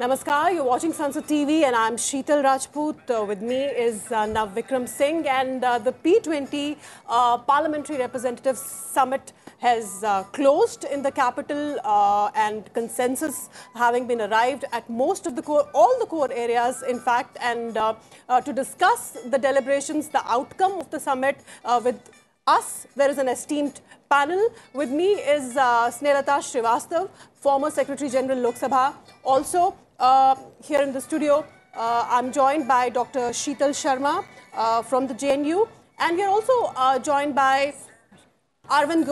Namaskar, you're watching Sunset TV and I'm Sheetal Rajput. With me is Nav Vikram Singh and the P20 Parliamentary Representatives Summit has closed in the capital and consensus having been arrived at most of the all the core areas in fact, and to discuss the deliberations, the outcome of the summit with us, there is an esteemed panel. With me is Snelata Srivastav, former Secretary General Lok Sabha. Also here in the studio, I'm joined by Dr. Sheetal Sharma from the JNU, and we are also joined by Arvind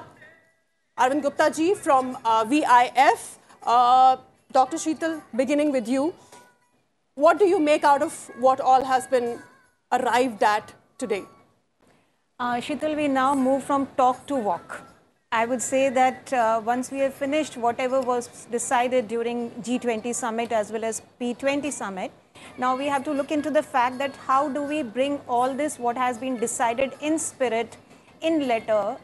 Gupta ji from VIF. Dr. Sheetal, beginning with you, what do you make out of what all has been arrived at today? Sheetal, we now move from talk to walk. I would say that once we have finished whatever was decided during G20 summit as well as P20 summit, now we have to look into the fact that how do we bring all this, what has been decided in spirit, in letter,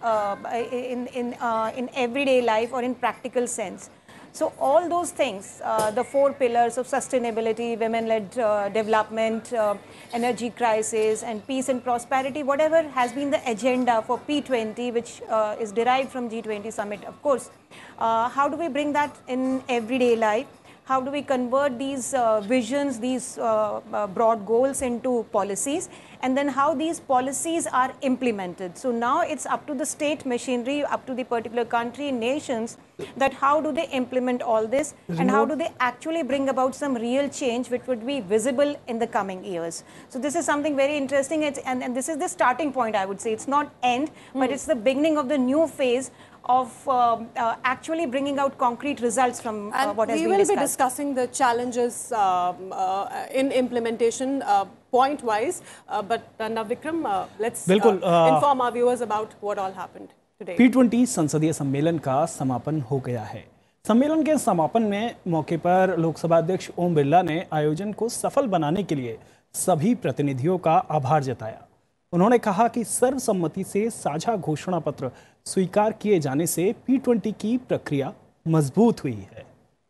in everyday life or in practical sense. So all those things, the four pillars of sustainability, women-led development, energy crisis, and peace and prosperity, whatever has been the agenda for P20, which is derived from G20 summit, of course. How do we bring that in everyday life? How do we convert these visions, these broad goals into policies? And then how these policies are implemented. So now it's up to the state machinery, up to the particular country, nations, that how do they implement all this and how do they actually bring about some real change which would be visible in the coming years. So this is something very interesting, and this is the starting point, I would say. It's not end, but it's the beginning of the new phase of actually bringing out concrete results from what has been discussed. We will be discussing the challenges in implementation point-wise, but Nav Vikram, let's inform our viewers about what all happened today. P20 संसदीय सम्मेलन का समापन हो गया है। सम्मेलन के समापन में मौके पर लोकसभा अध्यक्ष ओम बिरला ने आयोजन को सफल बनाने के लिए सभी प्रतिनिधियों का आभार जताया। उन्होंने कहा कि सर्वसम्मति से साझा घोषणा पत्र स्वीकार किए जाने से P20 की प्रक्रिया मजबूत हुई है।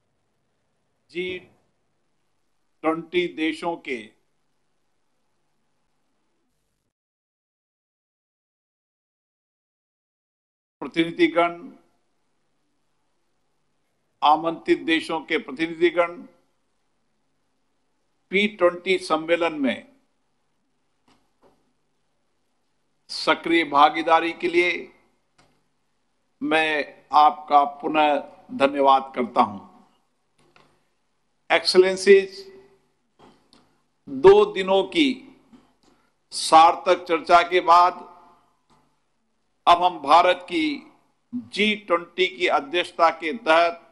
G20 देशों के प्रतिनिधिगण, आमंत्रित देशों के प्रतिनिधिगण P20 सम्मेलन में सक्रिय भागीदारी के लिए मैं आपका पुनः धन्यवाद करता हूं। एक्सेलेंसीज, 2 दिनों की सार्थक चर्चा के बाद अब हम भारत की G20 की अध्यक्षता के तहत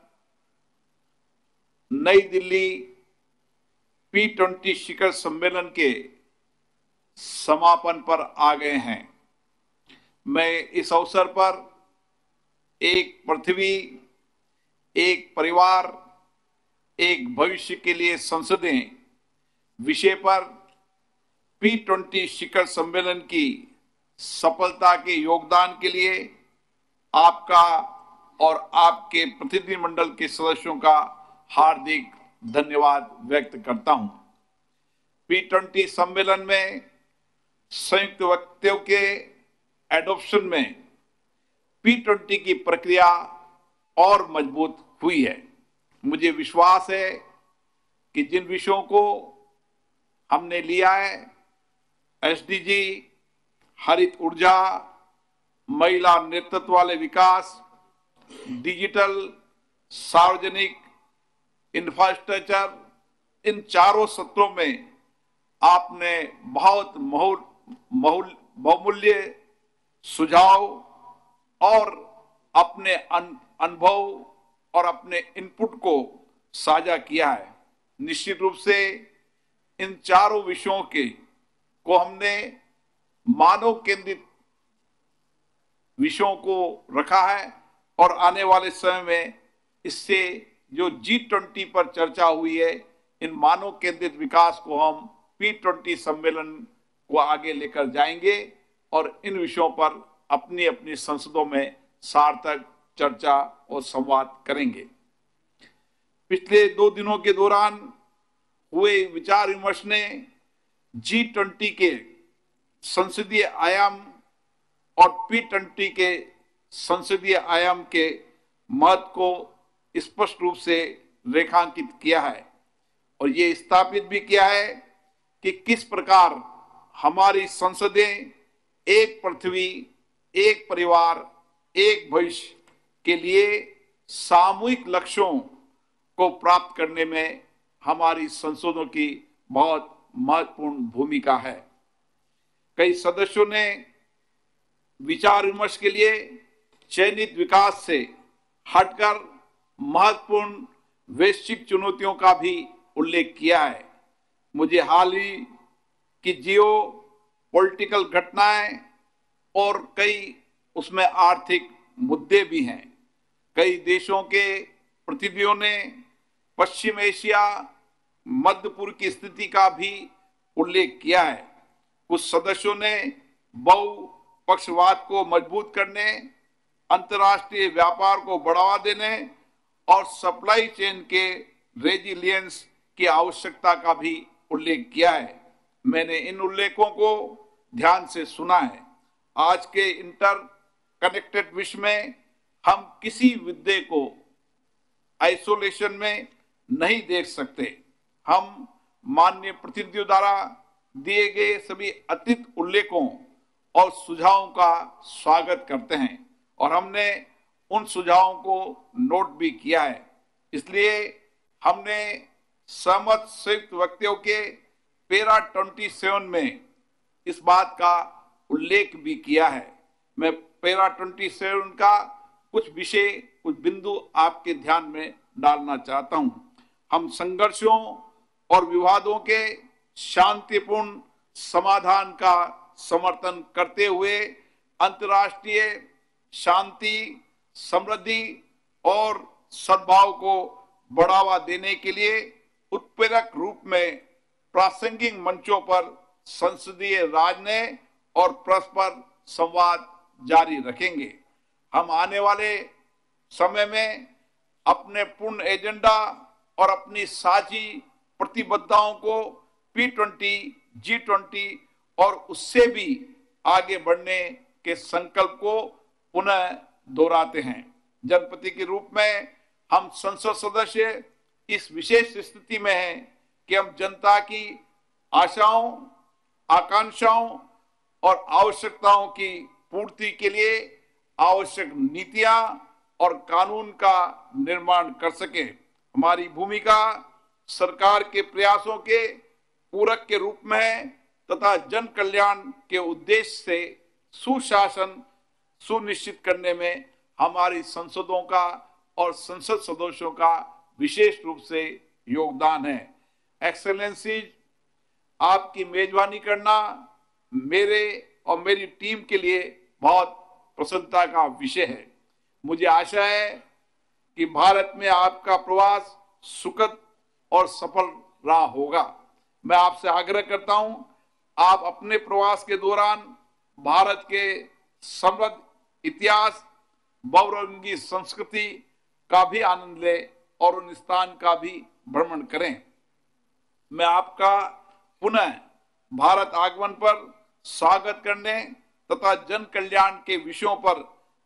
नई दिल्ली P20 शिखर सम्मेलन के समापन पर आ गए हैं। मैं इस अवसर पर एक पृथ्वी, एक परिवार, एक भविष्य के लिए संसदें विषय पर P20 शिखर सम्मेलन की सफलता के योगदान के लिए आपका और आपके प्रतिनिधिमंडल के सदस्यों का हार्दिक धन्यवाद व्यक्त करता हूं। P20 सम्मेलन में संयुक्त वक्तव्य के एडॉप्शन में P20 की प्रक्रिया और मजबूत हुई है। मुझे विश्वास है कि जिन विषयों को हमने लिया है, एसडीजी, हरित ऊर्जा, महिला नेतृत्व वाले विकास, डिजिटल, सार्वजनिक इंफ्रास्ट्रक्चर, इन चारों सत्रों में आपने बहुत बहुमूल्य सुझाव और अपने अनुभव और अपने इनपुट को साझा किया है। निश्चित रूप से इन चारों विषयों को हमने मानव केंद्रित विषयों को रखा है और आने वाले समय में इससे जो G20 पर चर्चा हुई है, इन मानव केंद्रित विकास को हम P20 सम्मेलन को आगे लेकर जाएंगे और इन विषयों पर अपनी अपनी संसदों में सार्थक चर्चा और संवाद करेंगे। पिछले 2 दिनों के दौरान हुए विचार विमर्श ने G20 के संसदीय आयाम और P20 के संसदीय आयाम के महत्व को स्पष्ट रूप से रेखांकित किया है और ये स्थापित भी किया है कि किस प्रकार हमारी संसदें एक पृथ्वी, एक परिवार, एक भविष्य के लिए सामूहिक लक्ष्यों को प्राप्त करने में हमारी संसदों की बहुत महत्वपूर्ण भूमिका है। कई सदस्यों ने विचार विमर्श के लिए चयनित विकास से हटकर महत्वपूर्ण वैश्विक चुनौतियों का भी उल्लेख किया है। मुझे हाल ही की जियो पॉलिटिकल घटनाएं और कई उसमें आर्थिक मुद्दे भी हैं। कई देशों के प्रतिनिधियों ने पश्चिम एशिया, मध्य पूर्व की स्थिति का भी उल्लेख किया है। कुछ सदस्यों ने बहुपक्षवाद को मजबूत करने, अंतर्राष्ट्रीय व्यापार को बढ़ावा देने और सप्लाई चेन के रेजिलियंस की आवश्यकता का भी उल्लेख किया है। मैंने इन उल्लेखों को ध्यान से सुना है। आज के इंटर कनेक्टेड विश्व में हम किसी मुद्दे को आइसोलेशन में नहीं देख सकते। हम माननीय प्रतिनिधियों द्वारा दिए गए सभी अतीत उल्लेखों और सुझावों का स्वागत करते हैं और हमने उन सुझावों को नोट भी किया है। इसलिए हमने सहमत संयुक्त वक्तव्य के पैरा 27 में इस बात का उल्लेख भी किया है। मैं पैरा 27 का कुछ विषय, कुछ बिंदु आपके ध्यान में डालना चाहता हूं। हम संघर्षों और विवादों के शांतिपूर्ण समाधान का समर्थन करते हुए अंतर्राष्ट्रीय शांति, समृद्धि और सद्भाव को बढ़ावा देने के लिए उत्प्रेरक रूप में प्रासंगिक मंचों पर संसदीय राजनीति और परस्पर संवाद जारी रखेंगे। हम आने वाले समय में अपने पूर्ण एजेंडा और अपनी साझी प्रतिबद्धताओं को P20, G20 और उससे भी आगे बढ़ने के संकल्प को पुनः दोहराते हैं। जनप्रतिनिधि के रूप में हम संसद सदस्य इस विशेष स्थिति में हैं कि हम जनता की आशाओं, आकांक्षाओं और आवश्यकताओं की पूर्ति के लिए आवश्यक नीतियां और कानून का निर्माण कर सके। हमारी भूमिका सरकार के प्रयासों के पूरक के रूप में है तथा जन कल्याण के उद्देश्य से सुशासन सुनिश्चित करने में हमारी संसदों का और संसद सदस्यों का विशेष रूप से योगदान है। एक्सेलेंसी, आपकी मेजबानी करना मेरे और मेरी टीम के लिए बहुत प्रसन्नता का विषय है। मुझे आशा है कि भारत में आपका प्रवास सुखद और सफल रहा होगा। मैं आपसे आग्रह करता हूं, आप अपने प्रवास के दौरान भारत के समृद्ध इतिहास, बहुरंगी संस्कृति का भी आनंद लें और उन स्थान का भी भ्रमण करें। मैं आपका पुनः भारत आगमन पर स्वागत करने तथा जन कल्याण के विषयों पर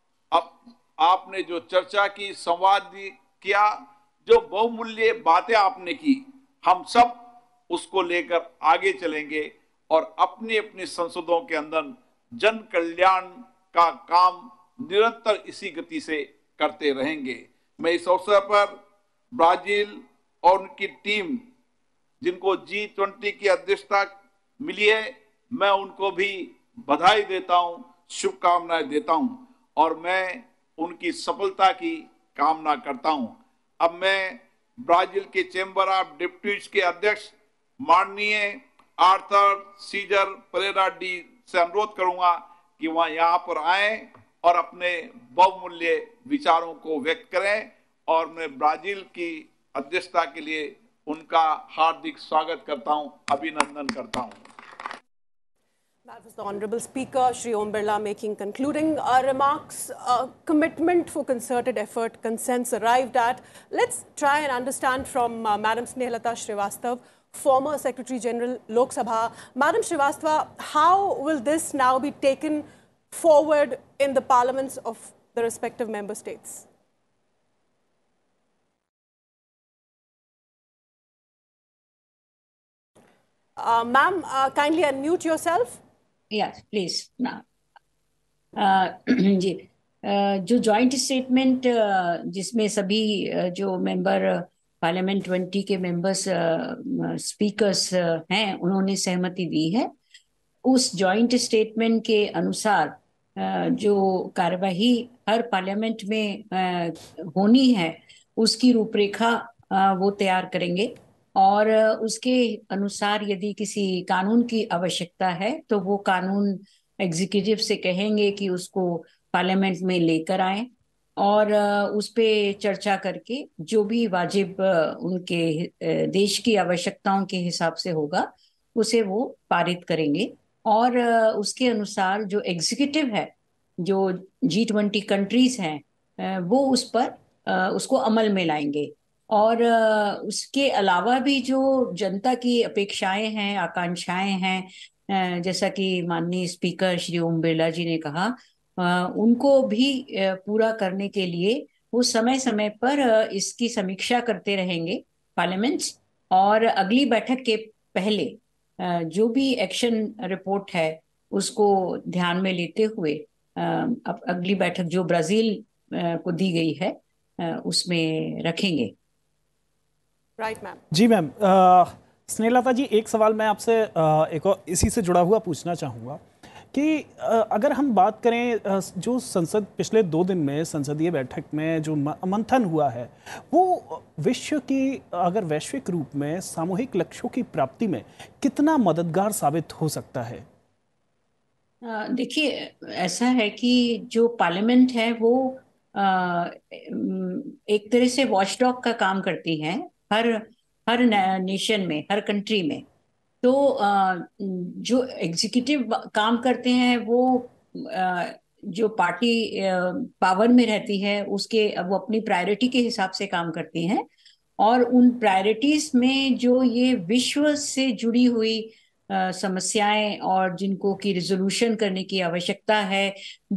आपने जो चर्चा की, संवाद किया, जो बहुमूल्य बातें आपने की, हम सब उसको लेकर आगे चलेंगे और अपनी अपनी संसदों के अंदर जन कल्याण का काम निरंतर इसी गति से करते रहेंगे। मैं इस अवसर पर ब्राजील और उनकी टीम, जिनको G20 की अध्यक्षता मिली है, मैं उनको भी बधाई देता हूं, शुभकामनाएं देता हूं और मैं उनकी सफलता की कामना करता हूं। अब मैं ब्राजील के चैम्बर ऑफ डिप्यूटीज के अध्यक्ष माननीय आर्थर सीजर परेरा डी से अनुरोध करूंगा कि वह यहाँ पर आए और अपने बहुमूल्य विचारों को व्यक्त करें और मैं ब्राजील की अध्यक्षता के लिए उनका हार्दिक स्वागत करता हूं, अभिनंदन करता हूं। That was the Honourable Speaker, Shri Om Birla, making concluding remarks. Commitment for concerted effort, consensus arrived at. Let's try and understand from Madam Snehlata Srivastava, former Secretary General Lok Sabha. Madam Srivastava, how will this now be taken forward in the parliaments of the respective member states? Ma'am, kindly unmute yourself. Yes, please. Now, जी जो joint statement जिसमें सभी जो member parliament 20 के members speakers हैं उन्होंने सहमति दी है, उस जॉइंट स्टेटमेंट के अनुसार जो कार्यवाही हर पार्लियामेंट में होनी है उसकी रूपरेखा वो तैयार करेंगे और उसके अनुसार यदि किसी कानून की आवश्यकता है तो वो कानून एग्जीक्यूटिव से कहेंगे कि उसको पार्लियामेंट में लेकर आए और उस पे चर्चा करके जो भी वाजिब उनके देश की आवश्यकताओं के हिसाब से होगा उसे वो पारित करेंगे और उसके अनुसार जो एग्जीक्यूटिव है, जो G20 कंट्रीज हैं, वो उस पर उसको अमल में लाएंगे और उसके अलावा भी जो जनता की अपेक्षाएं हैं, आकांक्षाएं हैं, जैसा कि माननीय स्पीकर श्री ओम बिरला जी ने कहा, उनको भी पूरा करने के लिए वो समय समय पर इसकी समीक्षा करते रहेंगे पार्लियामेंट्स और अगली बैठक के पहले जो भी एक्शन रिपोर्ट है उसको ध्यान में लेते हुए अब अगली बैठक जो ब्राजील को दी गई है उसमें रखेंगे। Right ma'am. जी मैम, स्नेहलता जी, एक सवाल मैं आपसे एक और इसी से जुड़ा हुआ पूछना चाहूँगा कि अगर हम बात करें जो संसद पिछले 2 दिन में संसदीय बैठक में जो मंथन हुआ है वो विश्व की अगर वैश्विक रूप में सामूहिक लक्ष्यों की प्राप्ति में कितना मददगार साबित हो सकता है? देखिए, ऐसा है कि जो पार्लियामेंट है वो एक तरह से वॉचडॉग का काम करती है हर हर नेशन में, हर कंट्री में। तो जो एग्जीक्यूटिव काम करते हैं वो जो पार्टी पावर में रहती है उसके वो अपनी प्रायोरिटी के हिसाब से काम करती हैं और उन प्रायोरिटीज में जो ये विश्व से जुड़ी हुई समस्याएं और जिनको की रिजोल्यूशन करने की आवश्यकता है,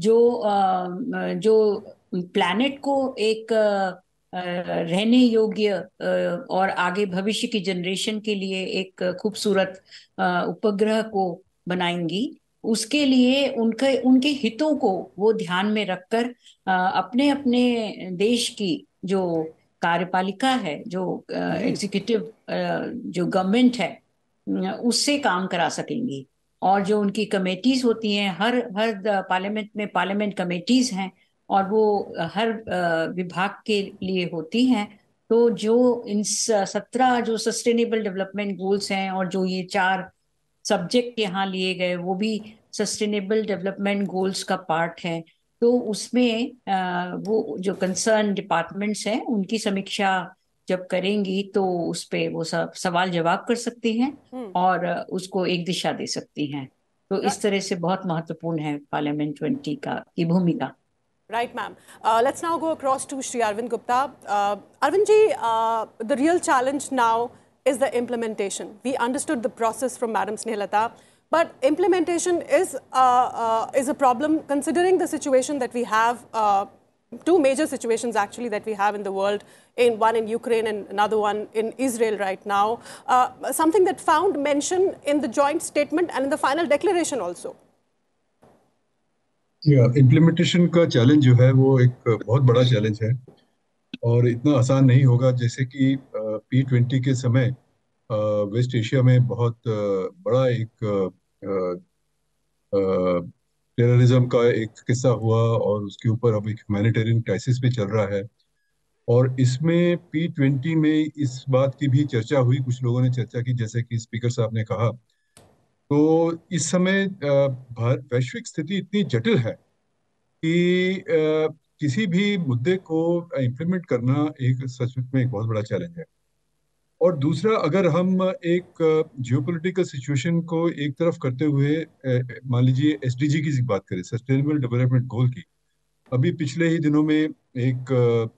जो प्लैनेट को एक रहने योग्य और आगे भविष्य की जनरेशन के लिए एक खूबसूरत उपग्रह को बनाएंगी, उसके लिए उनके हितों को वो ध्यान में रखकर अपने अपने देश की जो कार्यपालिका है, जो एग्जीक्यूटिव जो गवर्नमेंट है, उससे काम करा सकेंगी। और जो उनकी कमेटीज होती हैं, हर हर पार्लियामेंट में पार्लियामेंट कमेटीज हैं और वो हर विभाग के लिए होती हैं। तो जो इन 17 जो सस्टेनेबल डेवलपमेंट गोल्स हैं और जो ये 4 सब्जेक्ट यहाँ लिए गए वो भी सस्टेनेबल डेवलपमेंट गोल्स का पार्ट है। तो उसमें वो जो कंसर्न डिपार्टमेंट्स हैं उनकी समीक्षा जब करेंगी तो उस पे वो सवाल जवाब कर सकती हैं और उसको एक दिशा दे सकती हैं। तो इस तरह से बहुत महत्वपूर्ण है पार्लियामेंट 20 की भूमिका। Right, ma'am. Let's now go across to Shri Arvind Gupta. Arvind ji, the real challenge now is the implementation. We understood the process from Madam Snehlata, but implementation is a problem considering the situation that we have. 2 major situations actually that we have in the world, one in Ukraine and another one in Israel right now. Something that found mention in the joint statement and in the final declaration also. Implementation का challenge जो है वो एक बहुत बड़ा challenge है और इतना आसान नहीं होगा। जैसे कि P20 के समय वेस्ट एशिया में बहुत बड़ा एक टेररिज्म का एक किस्सा हुआ और उसके ऊपर अब एक ह्यूमैनिटेरियन क्राइसिस भी चल रहा है और इसमें P20 में इस बात की भी चर्चा हुई, कुछ लोगों ने चर्चा की, जैसे कि स्पीकर साहब ने कहा। तो इस समय वैश्विक स्थिति इतनी जटिल है कि किसी भी मुद्दे को इम्प्लीमेंट करना एक सच में एक बहुत बड़ा चैलेंज है। और दूसरा, अगर हम एक जियोपॉलिटिकल सिचुएशन को एक तरफ करते हुए मान लीजिए एसडीजी की बात करें, सस्टेनेबल डेवलपमेंट गोल की, अभी पिछले ही दिनों में एक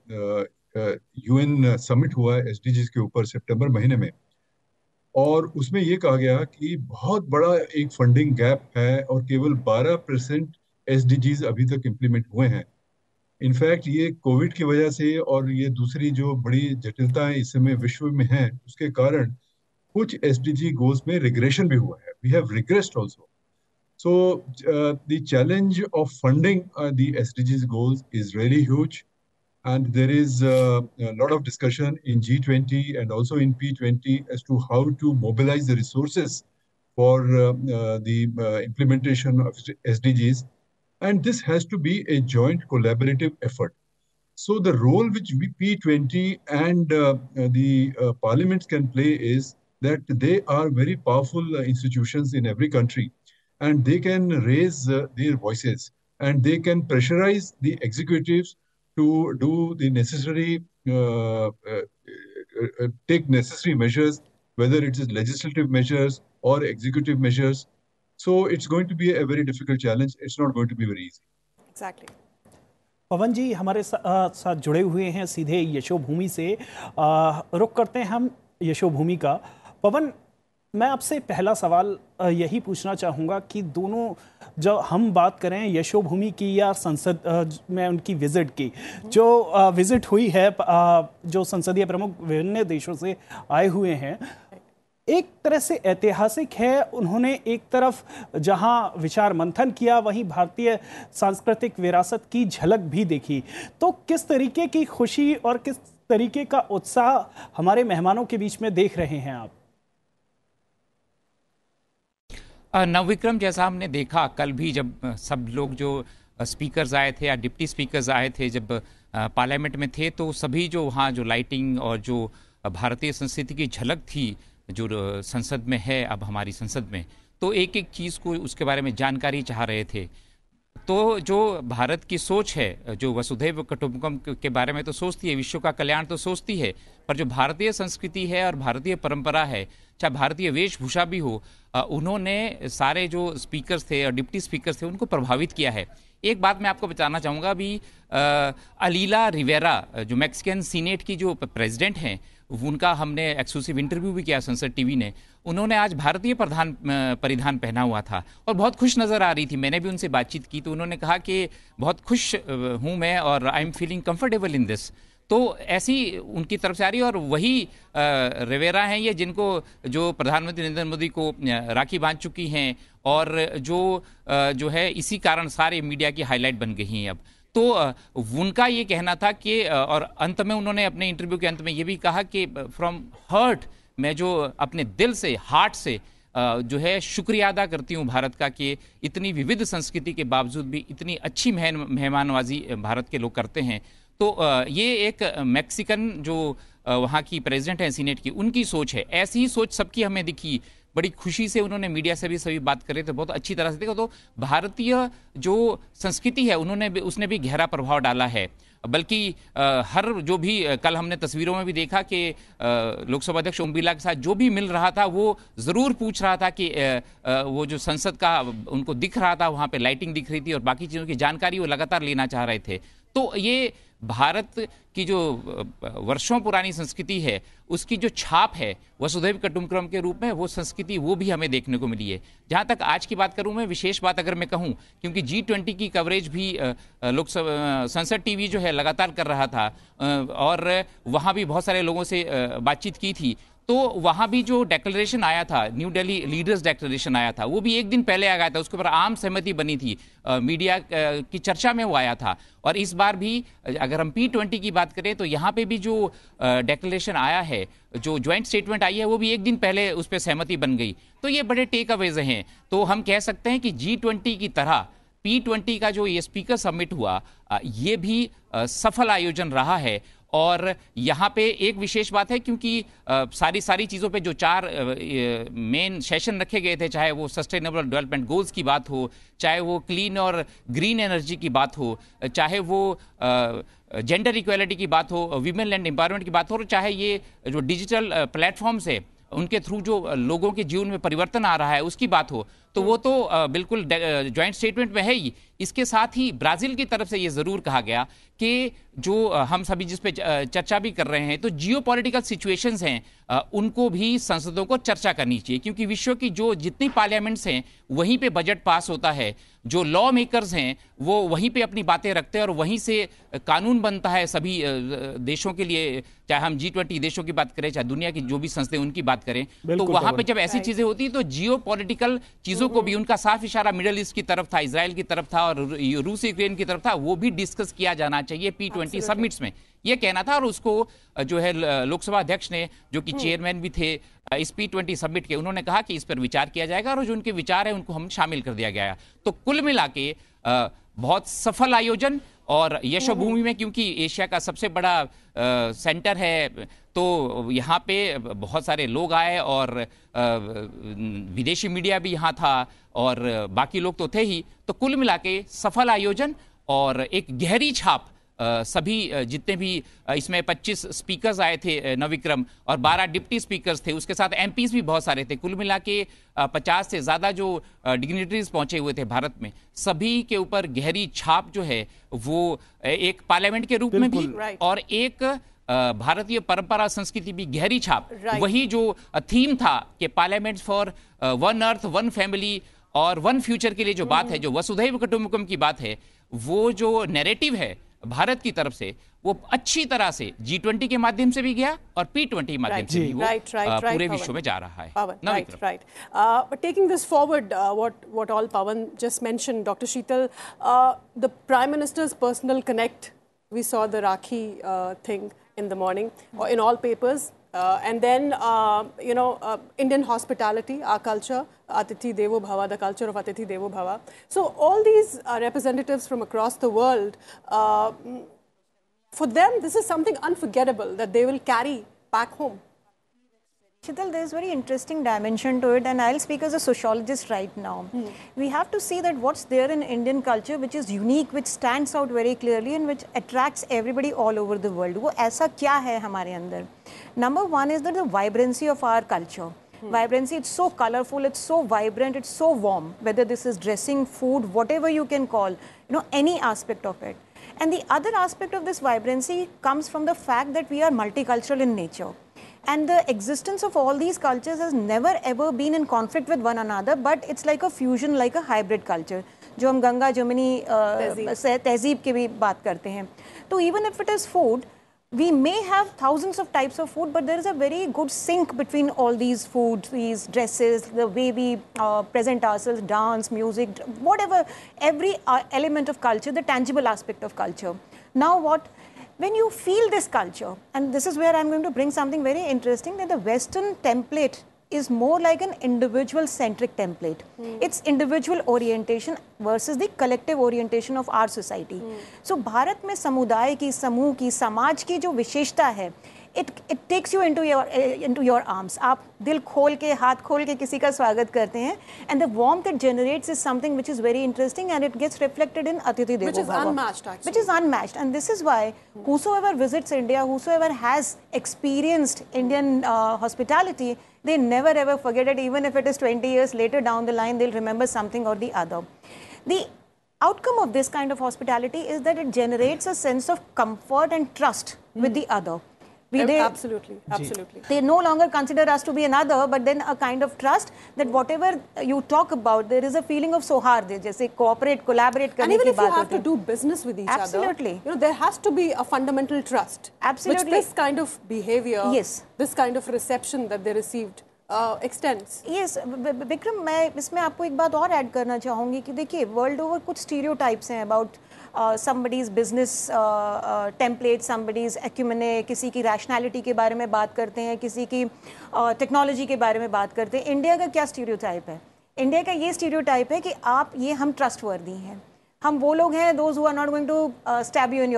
यूएन समिट हुआ है एसडीजी के ऊपर सितंबर महीने में, और उसमें ये कहा गया कि बहुत बड़ा एक फंडिंग गैप है और केवल 12% एसडीजीज अभी तक इम्प्लीमेंट हुए हैं। इनफैक्ट ये कोविड की वजह से और ये दूसरी जो बड़ी जटिलताएं इस समय विश्व में हैं उसके कारण कुछ एसडीजी गोल्स में रिग्रेशन भी हुआ है। We have regressed also. So the challenge of funding the SDGs goals is really huge, and there is a lot of discussion in G20 and also in P20 as to how to mobilize the resources for the implementation of SDGs, and this has to be a joint collaborative effort. So the role which P20 and the parliaments can play is that they are very powerful institutions in every country, and they can raise their voices and they can pressurize the executives to do the necessary take necessary measures, whether it is legislative measures or executive measures. So it's going to be a very difficult challenge. It's not going to be very easy. Exactly. Pawan ji हमारे साथ जुड़े हुए हैं सीधे यशोभूमि से। रुक करते हैं हम यशोभूमि का। पवन, मैं आपसे पहला सवाल यही पूछना चाहूँगा कि दोनों, जब हम बात करें यशोभूमि की या संसद में उनकी विजिट की, जो विजिट हुई है, जो संसदीय प्रमुख विभिन्न देशों से आए हुए हैं, एक तरह से ऐतिहासिक है। उन्होंने एक तरफ जहां विचार मंथन किया वहीं भारतीय सांस्कृतिक विरासत की झलक भी देखी। तो किस तरीके की खुशी और किस तरीके का उत्साह हमारे मेहमानों के बीच में देख रहे हैं आप? नवविक्रम, जैसा हमने देखा कल भी जब सब लोग जो स्पीकर्स आए थे या डिप्टी स्पीकर्स आए थे जब पार्लियामेंट में थे, तो सभी जो वहाँ जो लाइटिंग और जो भारतीय संस्कृति की झलक थी जो संसद में है, अब हमारी संसद में, तो एक एक चीज़ को उसके बारे में जानकारी चाह रहे थे। तो जो भारत की सोच है, जो वसुधैव कुटुंबकम के बारे में तो सोचती है, विश्व का कल्याण तो सोचती है, पर जो भारतीय संस्कृति है और भारतीय परंपरा है, चाहे भारतीय वेशभूषा भी हो, उन्होंने सारे जो स्पीकर्स थे और डिप्टी स्पीकर्स थे उनको प्रभावित किया है। एक बात मैं आपको बताना चाहूँगा, अभी अलीला रिवेरा जो मैक्सिकन सीनेट की जो प्रेसिडेंट हैं, उनका हमने एक्सक्लूसिव इंटरव्यू भी किया संसद टीवी ने। उन्होंने आज भारतीय परिधान पहना हुआ था और बहुत खुश नज़र आ रही थी। मैंने भी उनसे बातचीत की तो उन्होंने कहा कि बहुत खुश हूँ मैं और I am feeling comfortable in this. तो ऐसी उनकी तरफ से आ रही है। और वही रिवेरा हैं ये जिनको जो प्रधानमंत्री नरेंद्र मोदी को राखी बांध चुकी हैं और जो है इसी कारण सारे मीडिया की हाईलाइट बन गई हैं अब। तो उनका ये कहना था कि, और अंत में उन्होंने अपने इंटरव्यू के अंत में ये भी कहा कि फ्रॉम हर्ट, मैं जो अपने दिल से, हार्ट से जो है शुक्रिया अदा करती हूँ भारत का कि इतनी विविध संस्कृति के बावजूद भी इतनी अच्छी मेहमानवाजी भारत के लोग करते हैं। तो ये एक मैक्सिकन जो वहाँ की प्रेसिडेंट हैं सीनेट की, उनकी सोच है। ऐसी ही सोच सबकी हमें दिखी। बड़ी खुशी से उन्होंने मीडिया से भी सभी बात कर रहे थे, बहुत अच्छी तरह से देखो। तो भारतीय जो संस्कृति है उसने भी गहरा प्रभाव डाला है। बल्कि हर जो भी कल हमने तस्वीरों में भी देखा कि लोकसभा अध्यक्ष ओम बिरला के साथ जो भी मिल रहा था वो ज़रूर पूछ रहा था कि वो जो संसद का उनको दिख रहा था, वहाँ पे लाइटिंग दिख रही थी और बाकी चीज़ों की जानकारी वो लगातार लेना चाह रहे थे। तो ये भारत की जो वर्षों पुरानी संस्कृति है उसकी जो छाप है वसुधैव कुटुंबकम के रूप में, वो संस्कृति वो भी हमें देखने को मिली है। जहाँ तक आज की बात करूँ मैं, विशेष बात अगर मैं कहूँ, क्योंकि G20 की कवरेज भी लोकसभा संसद टीवी जो है लगातार कर रहा था और वहाँ भी बहुत सारे लोगों से बातचीत की थी। तो वहाँ भी जो डेक्लेरेशन आया था, न्यू दिल्ली लीडर्स डेक्लेरेशन आया था, वो भी एक दिन पहले आ गया था, उसके ऊपर आम सहमति बनी थी, मीडिया की चर्चा में वो आया था। और इस बार भी अगर हम P20 की बात करें तो यहाँ पे भी जो डेक्लेरेशन आया है, जो ज्वाइंट स्टेटमेंट आई है, वो भी एक दिन पहले उस पर सहमति बन गई। तो ये बड़े टेक अवेज हैं। तो हम कह सकते हैं कि G20 की तरह P20 का जो ये स्पीकर समिट हुआ, ये भी सफल आयोजन रहा है। और यहाँ पे एक विशेष बात है क्योंकि सारी चीज़ों पे जो 4 मेन सेशन रखे गए थे, चाहे वो सस्टेनेबल डेवलपमेंट गोल्स की बात हो, चाहे वो क्लीन और ग्रीन एनर्जी की बात हो, चाहे वो जेंडर इक्वालिटी की बात हो, वीमेन लैंड एम्पावरमेंट की बात हो, और चाहे ये जो डिजिटल प्लेटफॉर्म्स है उनके थ्रू जो लोगों के जीवन में परिवर्तन आ रहा है उसकी बात हो, तो वो तो बिल्कुल जॉइंट स्टेटमेंट में है ही। इसके साथ ही ब्राजील की तरफ से ये जरूर कहा गया कि जो हम सभी जिस पे चर्चा भी कर रहे हैं, तो जियोपॉलिटिकल सिचुएशंस हैं उनको भी संसदों को चर्चा करनी चाहिए, क्योंकि विश्व की जो जितनी पार्लियामेंट्स हैं वहीं पे बजट पास होता है, जो लॉ मेकर्स हैं वो वहीं पे अपनी बातें रखते हैं और वहीं से कानून बनता है सभी देशों के लिए, चाहे हम G20 देशों की बात करें, चाहे दुनिया की जो भी संस्थाएं उनकी बात करें, तो वहां पे जब ऐसी चीजें होती है तो जियोपॉलिटिकल चीजों को भी, उनका साफ इशारा मिडिल ईस्ट की तरफ था, इजराइल की तरफ था और रूस यूक्रेन की तरफ था, वो भी डिस्कस किया जाना चाहिए P20 समिट्स में, ये कहना था। और उसको जो है लोकसभा अध्यक्ष ने, जो कि चेयरमैन भी थे इस P20 समिट के, उन्होंने कहा कि इस पर विचार किया जाएगा और जो उनके विचार है उनको हम शामिल कर दिया गया है। तो कुल मिला के बहुत सफल आयोजन, और यशोभूमि में क्योंकि एशिया का सबसे बड़ा सेंटर है तो यहाँ पे बहुत सारे लोग आए और विदेशी मीडिया भी यहाँ था और बाकी लोग तो थे ही, तो कुल मिला के सफल आयोजन और एक गहरी छाप सभी जितने भी इसमें 25 स्पीकर्स आए थे नवविक्रम और 12 डिप्टी स्पीकर्स थे, उसके साथ एमपीज भी बहुत सारे थे, कुल मिला के 50 से ज़्यादा जो डिग्निटरीज पहुंचे हुए थे भारत में, सभी के ऊपर गहरी छाप जो है वो एक पार्लियामेंट के रूप में भी और एक भारतीय परंपरा संस्कृति भी गहरी छाप, वही जो थीम था कि parliament for one earth one family और वन फ्यूचर के लिए जो बात है, जो वसुधैव कुटुंबकम की बात है, वो जो नैरेटिव है भारत की तरफ से वो अच्छी तरह से G20 के माध्यम से भी गया और P20 के माध्यम से भी वो पूरे विश्व में जा रहा है। Right. But taking this forward, what all Pawan just mentioned, Dr. Sheetal, the Prime Minister's personal connect, we saw the Rakhi thing in the morning, or in all papers. And then, Indian hospitality, our culture, Atithi Devo Bhava, the culture of Atithi Devo Bhava. So all these representatives from across the world, for them, this is something unforgettable that they will carry back home. Sheetal, there is very interesting dimension to it, and I'll speak as a sociologist right now. We have to see that what's there in Indian culture which is unique, which stands out very clearly and which attracts everybody all over the world. वो ऐसा क्या है हमारे अंदर? Number one is that the vibrancy of our culture. Vibrancy, it's so colorful, it's so vibrant, it's so warm, whether this is dressing, food, whatever you can call, any aspect of it. And the other aspect of this vibrancy comes from the fact that we are multicultural in nature. And the existence of all these cultures has never ever been in conflict with one another, but it's like a fusion, like a hybrid culture. जो हम गंगा जमुनी तहजीब की भी बात करते हैं. तो even if it is food, we may have thousands of types of food, but there is a very good sync between all these foods, these dresses, the way we present ourselves, dance, music, whatever, every element of culture, the tangible aspect of culture. Now what? When you feel this culture, and this is where I'm going to bring something very interesting, that the Western template is more like an individual-centric template. It's individual orientation versus the collective orientation of our society. So, Bharat में समुदाय की, समूह की, समाज की जो विशेषता है, it takes you into your arms. आप दिल खोल के, हाथ खोल के किसी का स्वागत करते हैं, and the warmth it generates is something which is very interesting, and it gets reflected in Atithi Devo Bhava. Which is unmatched, actually. Which is unmatched, and this is why whosoever visits India, whosoever has experienced Indian hospitality, they never ever forget it. Even if it is 20 years later down the line, they'll remember something or the other. The outcome of this kind of hospitality is that it generates a sense of comfort and trust with the other. Absolutely. They no longer consider us to be another, but then a kind of trust that whatever you talk about, there is a feeling of sohard, जैसे cooperate, collaborate करने की बात होती है. And even if you have to do business with each Absolutely. other, there has to be a fundamental trust. Absolutely. Which this kind of behavior, yes, this kind of reception that they received extends. Yes, Vikram, मैं इसमें आपको एक बात और add करना चाहूँगी कि देखिए, वर्ल्ड ओवर कुछ स्टीरियोटाइप्स हैं about somebody's business template, somebody's acumen, किसी की rationality के बारे में बात करते हैं, किसी की technology के बारे में बात करते हैं. इंडिया का क्या stereotype है? इंडिया का ये stereotype है कि हम trustworthy हैं. हम वो लोग हैं, those who are not going to stab you in your back.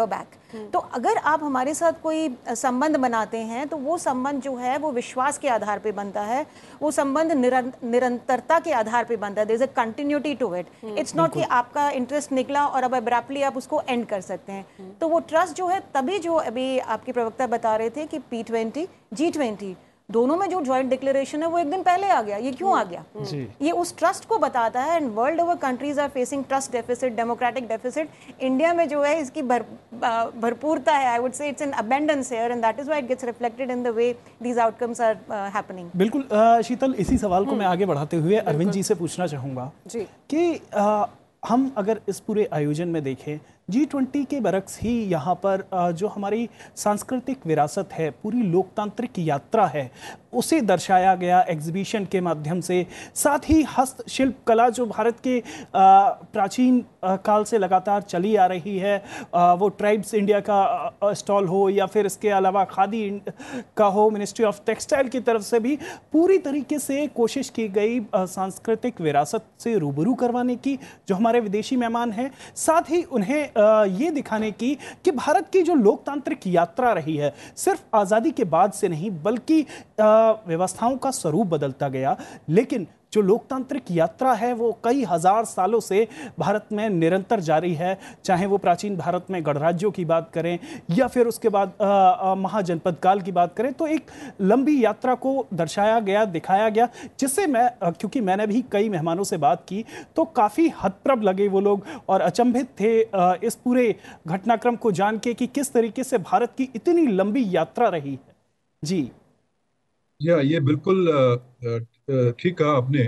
तो अगर आप हमारे साथ कोई संबंध बनाते हैं तो वो संबंध जो है वो विश्वास के आधार पे बनता है, वो संबंध निरंतरता के आधार पे बनता है। There is a continuity to it. It's not कि आपका इंटरेस्ट निकला और अब अब्रैप्टली आप उसको एंड कर सकते हैं। तो वो ट्रस्ट जो है, तभी जो अभी आपके प्रवक्ता बता रहे थे कि P20 G20 दोनों में जो जॉइंट डिक्लेरेशन है वो एक दिन पहले आ गया। ये क्यों आ गया? ये उस ट्रस्ट को बताता है। And world over countries are facing trust deficit, democratic deficit. India में जो है इसकी भरपूरता है। I would say it's an abundance here and that is why it gets reflected in the way these outcomes are happening. बिल्कुल शीतल, इसी सवाल को मैं आगे बढ़ाते हुए अरविंद जी से पूछना चाहूँगा कि हम अगर इस पूरे आयोजन में देखें, G20 के बरक्स ही यहाँ पर जो हमारी सांस्कृतिक विरासत है, पूरी लोकतांत्रिक यात्रा है, उसे दर्शाया गया एग्जीबिशन के माध्यम से। साथ ही हस्तशिल्प कला जो भारत के प्राचीन काल से लगातार चली आ रही है, वो ट्राइब्स इंडिया का स्टॉल हो या फिर इसके अलावा खादी का हो, मिनिस्ट्री ऑफ टेक्सटाइल की तरफ से भी पूरी तरीके से कोशिश की गई सांस्कृतिक विरासत से रूबरू करवाने की जो हमारे विदेशी मेहमान हैं, साथ ही उन्हें ये दिखाने की कि भारत की जो लोकतांत्रिक यात्रा रही है सिर्फ आज़ादी के बाद से नहीं बल्कि व्यवस्थाओं का स्वरूप बदलता गया, लेकिन जो लोकतांत्रिक यात्रा है वो कई हजार सालों से भारत में निरंतर जारी है। चाहे वो प्राचीन भारत में गणराज्यों की बात करें या फिर उसके बाद महाजनपद काल की बात करें, तो एक लंबी यात्रा को दर्शाया गया, दिखाया गया, जिससे मैं क्योंकि मैंने भी कई मेहमानों से बात की तो काफ़ी हतप्रभ लगे वो लोग और अचंभित थे इस पूरे घटनाक्रम को जान के कि किस तरीके से भारत की इतनी लंबी यात्रा रही है। जी ये बिल्कुल ठीक कहा आपने।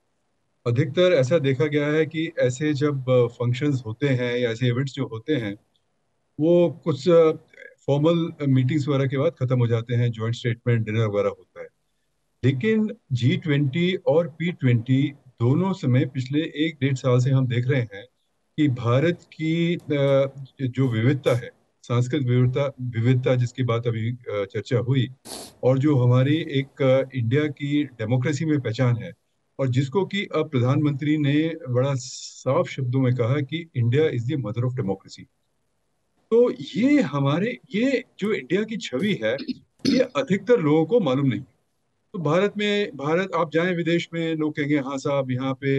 अधिकतर ऐसा देखा गया है कि ऐसे जब फंक्शंस होते हैं या ऐसे इवेंट्स जो होते हैं वो कुछ फॉर्मल मीटिंग्स वगैरह के बाद खत्म हो जाते हैं, जॉइंट स्टेटमेंट, डिनर वगैरह होता है। लेकिन G20 और P20 दोनों समय पिछले 1-1.5 साल से हम देख रहे हैं कि भारत की जो विविधता है, सांस्कृतिक विविधता जिसकी बात अभी चर्चा हुई, और जो हमारी एक इंडिया की डेमोक्रेसी में पहचान है, और जिसको कि अब प्रधानमंत्री ने बड़ा साफ शब्दों में कहा कि India is the mother of democracy. तो ये जो इंडिया की छवि है ये अधिकतर लोगों को मालूम नहीं। तो भारत आप जाएं विदेश में, लोग कहेंगे हाँ साहब यहाँ पे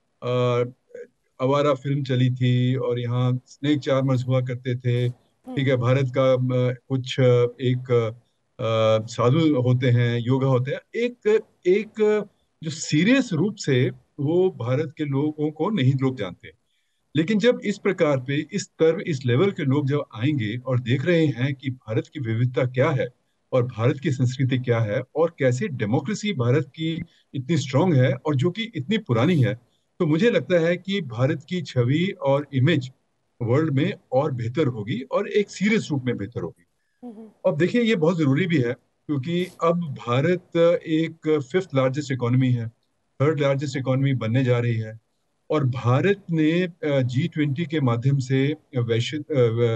आवारा फिल्म चली थी और यहाँ स्नेक चार्मर्स हुआ करते थे, ठीक है, भारत का कुछ एक साधु होते हैं, योगा होते हैं। एक जो सीरियस रूप से वो भारत के लोगों को नहीं लोग जानते। लेकिन जब इस प्रकार पे इस लेवल के लोग जब आएंगे और देख रहे हैं कि भारत की विविधता क्या है और भारत की संस्कृति क्या है और कैसे डेमोक्रेसी भारत की इतनी स्ट्रांग है और जो कि इतनी पुरानी है, तो मुझे लगता है कि भारत की छवि और इमेज वर्ल्ड में और बेहतर होगी और एक सीरियस रूप में बेहतर होगी। अब देखिए ये बहुत जरूरी भी है क्योंकि अब भारत एक 5th लार्जेस्ट इकोनॉमी है, 3rd लार्जेस्ट इकोनॉमी बनने जा रही है। और भारत ने G20 के माध्यम से वैश्विक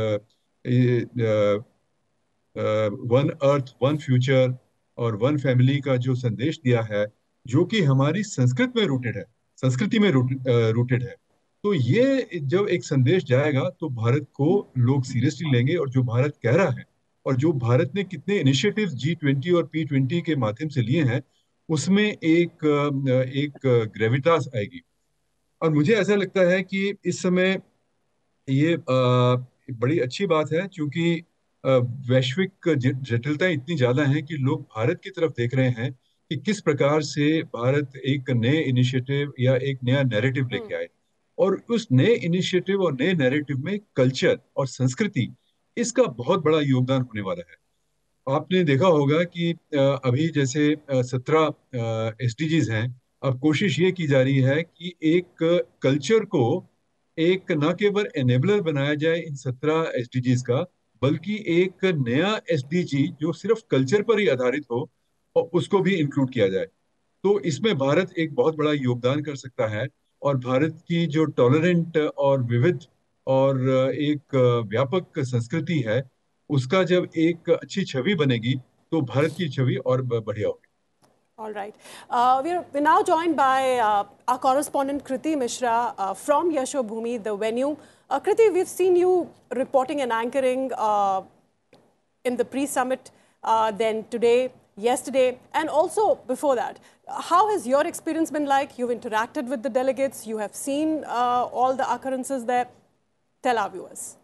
वन अर्थ वन फ्यूचर और वन फैमिली का जो संदेश दिया है, जो कि हमारी संस्कृति में रूटेड है। तो ये जब एक संदेश जाएगा तो भारत को लोग सीरियसली लेंगे, और जो भारत कह रहा है और जो भारत ने कितने इनिशिएटिव्स G20 और P20 के माध्यम से लिए हैं उसमें एक ग्रेविटास आएगी। और मुझे ऐसा लगता है कि इस समय ये बड़ी अच्छी बात है क्योंकि वैश्विक जटिलता इतनी ज्यादा है कि लोग भारत की तरफ देख रहे हैं कि किस प्रकार से भारत एक नए इनिशिएटिव या एक नया नैरेटिव लेके आए, और उस नए इनिशिएटिव और नए नैरेटिव में कल्चर और संस्कृति इसका बहुत बड़ा योगदान होने वाला है। आपने देखा होगा कि अभी जैसे 17 SDGs हैं, अब कोशिश ये की जा रही है कि एक कल्चर को एक ना केवल एनेबलर बनाया जाए इन 17 SDGs का, बल्कि एक नया SDG जो सिर्फ कल्चर पर ही आधारित हो और उसको भी इंक्लूड किया जाए। तो इसमें भारत एक बहुत बड़ा योगदान कर सकता है, और भारत की जो टॉलरेंट और विविध और एक व्यापक संस्कृति है उसका जब एक अच्छी छवि बनेगी तो भारत की छवि और बढ़िया होगी। All right. We're now joined by our correspondent Kriti Mishra from Yashobhoomi, the venue Kriti, we've seen you reporting and anchoring in the pre-summit, then today, yesterday, and also before that. How has your experience been like? You've interacted with the delegates, you have seen all the occurrences there. Tell our viewers.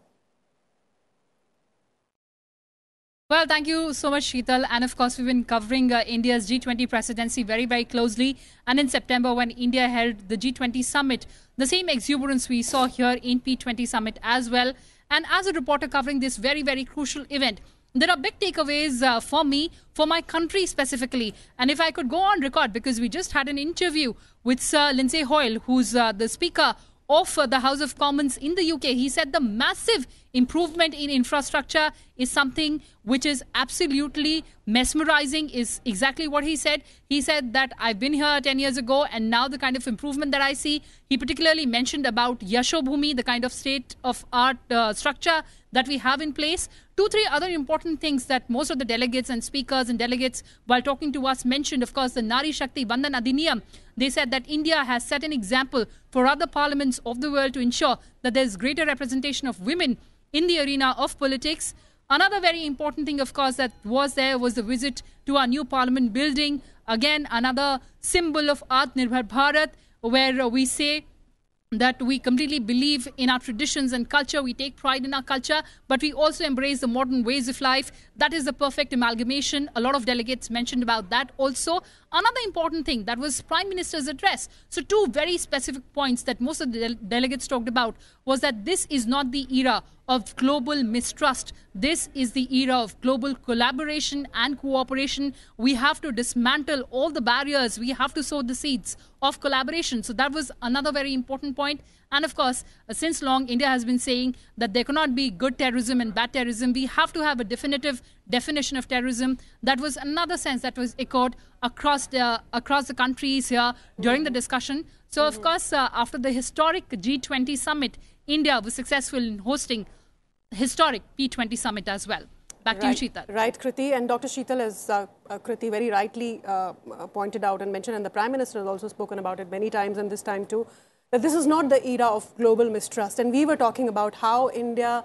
Well, thank you so much, Sheetal. And of course, we've been covering India's G20 presidency very, very closely. And in September, when India held the G20 summit, the same exuberance we saw here in P20 summit as well. And as a reporter covering this very, very crucial event, there are big takeaways for me, for my country specifically. And if I could go on record, because we just had an interview with Sir Lindsay Hoyle, who's the Speaker of the House of Commons in the UK. He said the massive improvement in infrastructure is something which is absolutely mesmerizing, is exactly what he said. He said that I've been here 10 years ago and now the kind of improvement that I see. He particularly mentioned about Yashobhumi, the kind of state-of-art structure that we have in place. 2-3 other important things that most of the delegates and speakers and delegates, while talking to us, mentioned. Of course, the Nari Shakti Bandhan Adhiniyam. They said that India has set an example for other parliaments of the world to ensure that there's greater representation of women in the arena of politics. Another very important thing, of course, that was there was the visit to our new parliament building. Again, another symbol of Atmanirbhar Bharat, where we say that we completely believe in our traditions and culture. We take pride in our culture, but we also embrace the modern ways of life. That is the perfect amalgamation. A lot of delegates mentioned about that also. Another important thing, that was Prime Minister's address. So 2 very specific points that most of the delegates talked about was that this is not the era of global mistrust. This is the era of global collaboration and cooperation. We have to dismantle all the barriers. We have to sow the seeds of collaboration. So that was another very important point. And of course, since long, India has been saying that there cannot be good terrorism and bad terrorism. We have to have a definitive definition of terrorism. That was another sense that was echoed across the countries here during the discussion. So of course, after the historic G20 summit, India was successful in hosting historic P20 summit as well. Back to you, Sheetal. Right, Kriti. And Dr. Sheetal, as Kriti very rightly pointed out and mentioned, and the Prime Minister has also spoken about it many times, and this time too, that this is not the era of global mistrust. And we were talking about how India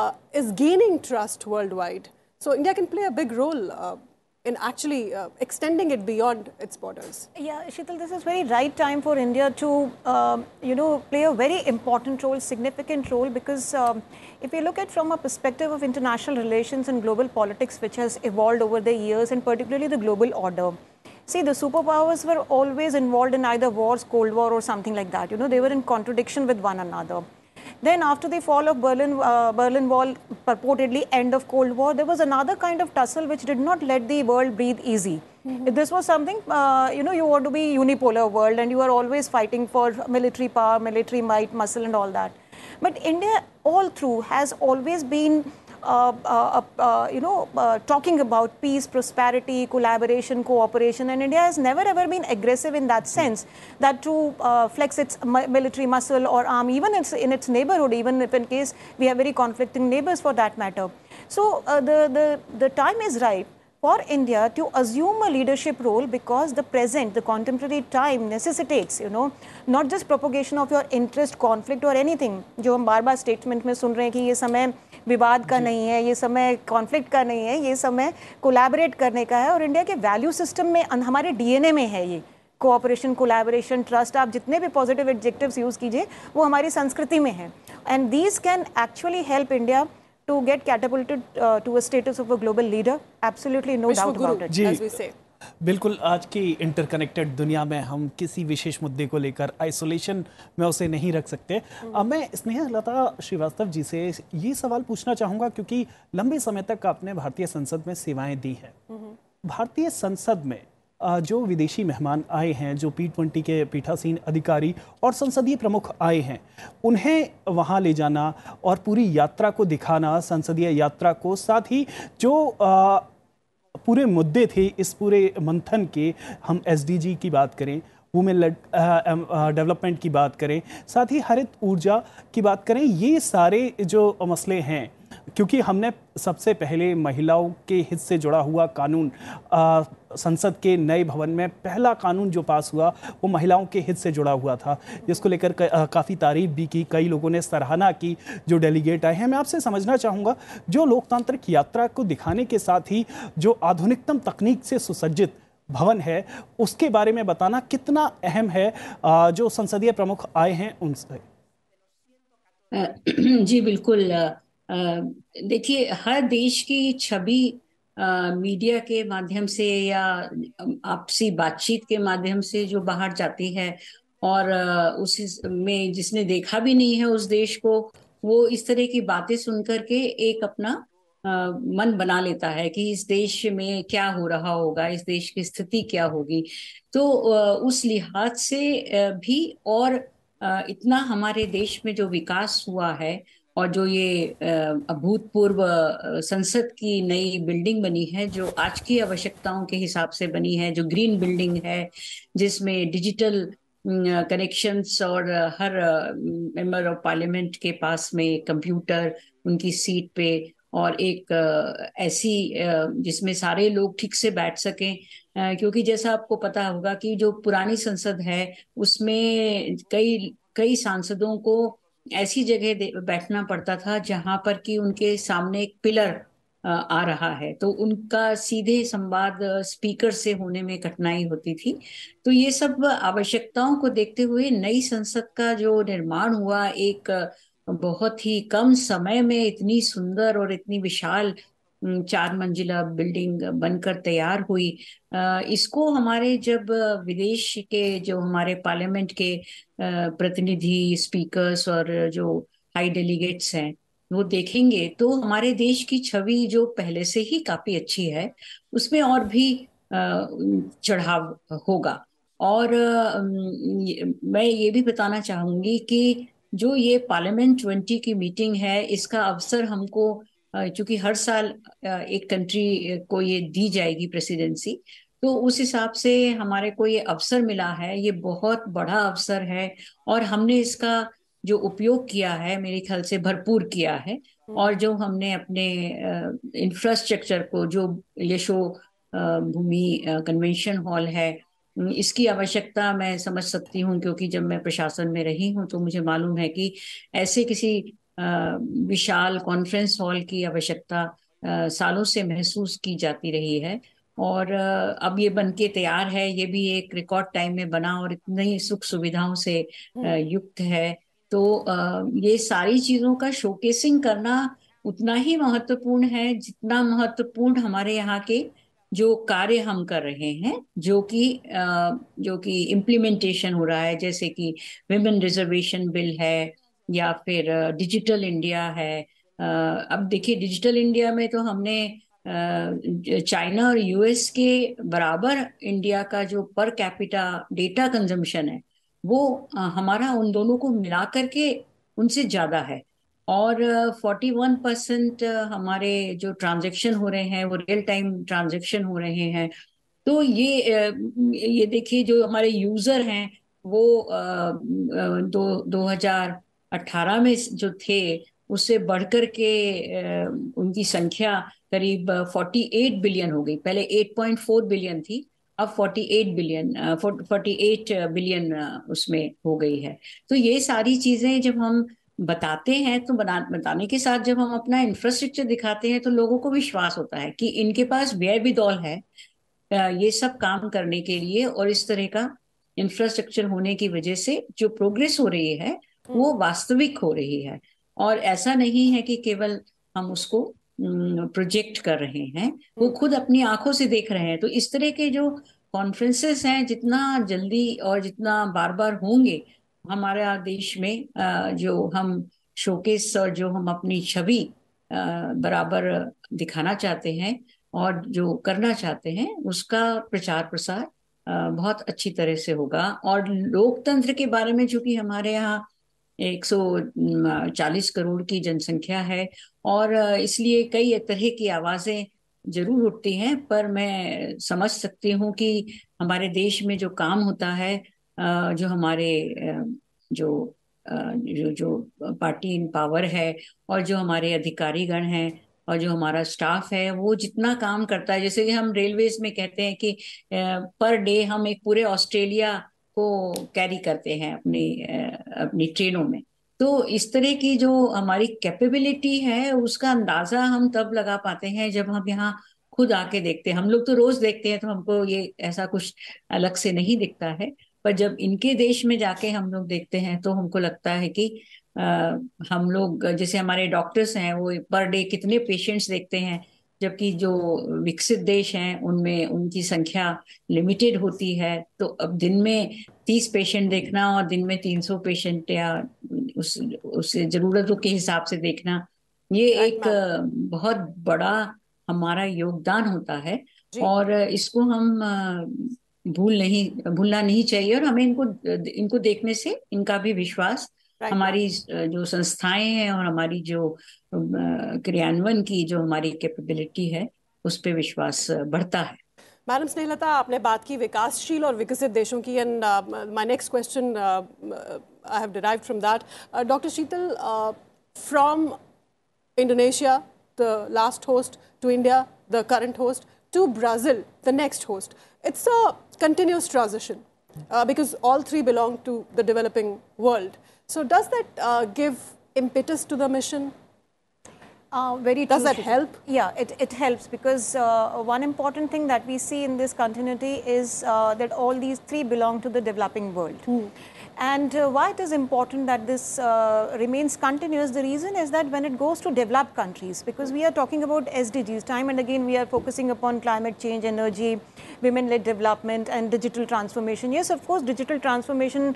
is gaining trust worldwide. So India can play a big role in actually extending it beyond its borders. Yeah, Sheetal, this is very right time for India to, play a very important role, significant role, because if you look at from a perspective of international relations and global politics, which has evolved over the years, and particularly the global order. See, the superpowers were always involved in either wars, Cold War or something like that. They were in contradiction with one another. Then after the fall of Berlin Wall, purportedly end of Cold War, there was another kind of tussle which did not let the world breathe easy. This was something, you want to be unipolar world and you are always fighting for military power, military might, muscle and all that. But India all through has always been talking about peace, prosperity, collaboration, cooperation, and India has never ever been aggressive in that sense, that to flex its military muscle or arm, even in its neighborhood, even if in case we have very conflicting neighbors for that matter. So the time is right for India to assume a leadership role, because the contemporary time necessitates, not just propagation of your interest, conflict or anything. जो हम बार-बार statement में सुन रहे हैं कि ये समय विवाद का नहीं है, ये समय कॉन्फ्लिक्ट का नहीं है, ये समय कोलैबोरेट करने का है, और इंडिया के वैल्यू सिस्टम में हमारे डीएनए में है ये कोऑपरेशन, कोलैबोरेशन, ट्रस्ट, आप जितने भी पॉजिटिव एडजेक्टिव्स यूज कीजिए वो हमारी संस्कृति में है, and these can actually help India to get catapulted to a status of a global leader. Absolutely no doubt about it. As we say. बिल्कुल, आज की इंटरकनेक्टेड दुनिया में हम किसी विशेष मुद्दे को लेकर आइसोलेशन में उसे नहीं रख सकते। अब मैं स्नेहलता श्रीवास्तव जी से ये सवाल पूछना चाहूँगा, क्योंकि लंबे समय तक आपने भारतीय संसद में सेवाएं दी हैं। भारतीय संसद में जो विदेशी मेहमान आए हैं, जो P20 के पीठासीन अधिकारी और संसदीय प्रमुख आए हैं, उन्हें वहाँ ले जाना और पूरी यात्रा को दिखाना, संसदीय यात्रा को, साथ ही जो पूरे मुद्दे थे इस पूरे मंथन के, हम SDG की बात करें, वुमेन लेड डेवलपमेंट की बात करें, साथ ही हरित ऊर्जा की बात करें, ये सारे जो मसले हैं क्योंकि हमने सबसे पहले महिलाओं के हित से जुड़ा हुआ कानून संसद के नए भवन में पहला कानून जो पास हुआ वो महिलाओं के हित से जुड़ा हुआ था, जिसको लेकर काफ़ी तारीफ भी की, कई लोगों ने सराहना की जो डेलीगेट आए हैं। मैं आपसे समझना चाहूँगा, जो लोकतांत्रिक यात्रा को दिखाने के साथ ही जो आधुनिकतम तकनीक से सुसज्जित भवन है उसके बारे में बताना कितना अहम है, जो संसदीय प्रमुख आए हैं उनसे। जी बिल्कुल। देखिए, हर देश की छवि मीडिया के माध्यम से या आपसी बातचीत के माध्यम से जो बाहर जाती है, और उस में जिसने देखा भी नहीं है उस देश को, वो इस तरह की बातें सुन करके एक अपना मन बना लेता है कि इस देश में क्या हो रहा होगा, इस देश की स्थिति क्या होगी। तो उस लिहाज से भी, और इतना हमारे देश में जो विकास हुआ है, और जो ये अभूतपूर्व संसद की नई बिल्डिंग बनी है, जो आज की आवश्यकताओं के हिसाब से बनी है, जो ग्रीन बिल्डिंग है, जिसमें डिजिटल कनेक्शंस, और हर मेंबर ऑफ पार्लियामेंट के पास में कंप्यूटर उनकी सीट पे, और एक ऐसी जिसमें सारे लोग ठीक से बैठ सकें, क्योंकि जैसा आपको पता होगा कि जो पुरानी संसद है उसमें कई कई सांसदों को ऐसी जगह बैठना पड़ता था जहां पर कि उनके सामने एक पिलर आ रहा है, तो उनका सीधे संवाद स्पीकर से होने में कठिनाई होती थी। तो ये सब आवश्यकताओं को देखते हुए नई संसद का जो निर्माण हुआ, एक बहुत ही कम समय में इतनी सुंदर और इतनी विशाल 4 मंजिला बिल्डिंग बनकर तैयार हुई। इसको हमारे जब विदेश के जो हमारे पार्लियामेंट के प्रतिनिधि, स्पीकर्स और जो हाई डेलीगेट्स हैं वो देखेंगे, तो हमारे देश की छवि जो पहले से ही काफी अच्छी है उसमें और भी चढ़ाव होगा। और मैं ये भी बताना चाहूंगी कि जो ये पार्लियामेंट 20 की मीटिंग है, इसका अवसर हमको, क्योंकि हर साल एक कंट्री को ये दी जाएगी प्रेसिडेंसी, तो उस हिसाब से हमारे को ये अवसर मिला है, ये बहुत बड़ा अवसर है, और हमने इसका जो उपयोग किया है मेरे ख्याल से भरपूर किया है। और जो हमने अपने इंफ्रास्ट्रक्चर को, जो यशो भूमि कन्वेंशन हॉल है, इसकी आवश्यकता मैं समझ सकती हूँ, क्योंकि जब मैं प्रशासन में रही हूँ तो मुझे मालूम है कि ऐसे किसी विशाल कॉन्फ्रेंस हॉल की आवश्यकता सालों से महसूस की जाती रही है। और अब ये बनके तैयार है, ये भी एक रिकॉर्ड टाइम में बना और इतनी सुख सुविधाओं से युक्त है। तो ये सारी चीजों का शोकेसिंग करना उतना ही महत्वपूर्ण है जितना महत्वपूर्ण हमारे यहाँ के जो कार्य हम कर रहे हैं, जो कि इम्प्लीमेंटेशन हो रहा है, जैसे कि विमेन रिजर्वेशन बिल है, या फिर डिजिटल इंडिया है। अब देखिए, डिजिटल इंडिया में तो हमने चाइना और यूएस के बराबर इंडिया का जो पर कैपिटा डेटा कंजम्पशन है वो हमारा उन दोनों को मिला करके उनसे ज्यादा है। और 41% हमारे जो ट्रांजैक्शन हो रहे हैं वो रियल टाइम ट्रांजैक्शन हो रहे हैं। तो ये देखिए, जो हमारे यूजर हैं वो 2018 में जो थे उससे बढ़कर के उनकी संख्या करीब 48 बिलियन हो गई। पहले 8.4 बिलियन थी, अब 48 बिलियन उसमें हो गई है। तो ये सारी चीजें जब हम बताते हैं, तो बताने के साथ जब हम अपना इंफ्रास्ट्रक्चर दिखाते हैं तो लोगों को विश्वास होता है कि इनके पास व्यय भी दौल है ये सब काम करने के लिए, और इस तरह का इंफ्रास्ट्रक्चर होने की वजह से जो प्रोग्रेस हो रही है वो वास्तविक हो रही है। और ऐसा नहीं है कि केवल हम उसको प्रोजेक्ट कर रहे हैं, वो खुद अपनी आंखों से देख रहे हैं। तो इस तरह के जो कॉन्फ्रेंसेस हैं, जितना जल्दी और जितना बार बार होंगे, हमारे देश में जो हम शोकेस और जो हम अपनी छवि बराबर दिखाना चाहते हैं और जो करना चाहते हैं, उसका प्रचार प्रसार बहुत अच्छी तरह से होगा। और लोकतंत्र के बारे में, चूंकि हमारे यहाँ 140 करोड़ की जनसंख्या है, और इसलिए कई तरह की आवाजें जरूर उठती हैं, पर मैं समझ सकती हूँ कि हमारे देश में जो काम होता है, जो हमारे जो जो पार्टी इन पावर है और जो हमारे अधिकारीगण हैं और जो हमारा स्टाफ है वो जितना काम करता है, जैसे कि हम रेलवेज में कहते हैं कि पर डे हम एक पूरे ऑस्ट्रेलिया को कैरी करते हैं अपनी ट्रेनों में। तो इस तरह की जो हमारी कैपेबिलिटी है उसका अंदाजा हम तब लगा पाते हैं जब हम यहाँ खुद आके देखते हैं। हम लोग तो रोज देखते हैं तो हमको ये ऐसा कुछ अलग से नहीं दिखता है, पर जब इनके देश में जाके हम लोग देखते हैं तो हमको लगता है कि हम लोग, जैसे हमारे डॉक्टर्स हैं वो पर डे कितने पेशेंट्स देखते हैं, जबकि जो विकसित देश हैं उनमें उनकी संख्या लिमिटेड होती है। तो अब दिन में 30 पेशेंट देखना और दिन में 300 पेशेंट या उस जरूरतों के हिसाब से देखना, ये एक बहुत बड़ा हमारा योगदान होता है और इसको हम भूलना नहीं चाहिए। और हमें इनको देखने से इनका भी विश्वास, हमारी जो संस्थाएं हैं और हमारी जो क्रियान्वयन की जो हमारी कैपेबिलिटी है उस पे विश्वास बढ़ता है। मैडम स्नेहलता, आपने बात की विकासशील और विकसित देशों की, and my next question I have derived from that. Doctor Sheetal, from Indonesia, the last host, to India, the current host, to Brazil, the next host. It's a continuous transition because all three belong to the developing world. So does that give impetus to the mission? Very true. Does that help? Yeah, it helps because one important thing that we see in this continuity is that all these three belong to the developing world. And why it is important that this remains continuous, the reason is that when it goes to developed countries, because we are talking about SDGs, time and again we are focusing upon climate change, energy, women-led development and digital transformation. Yes, of course, digital transformation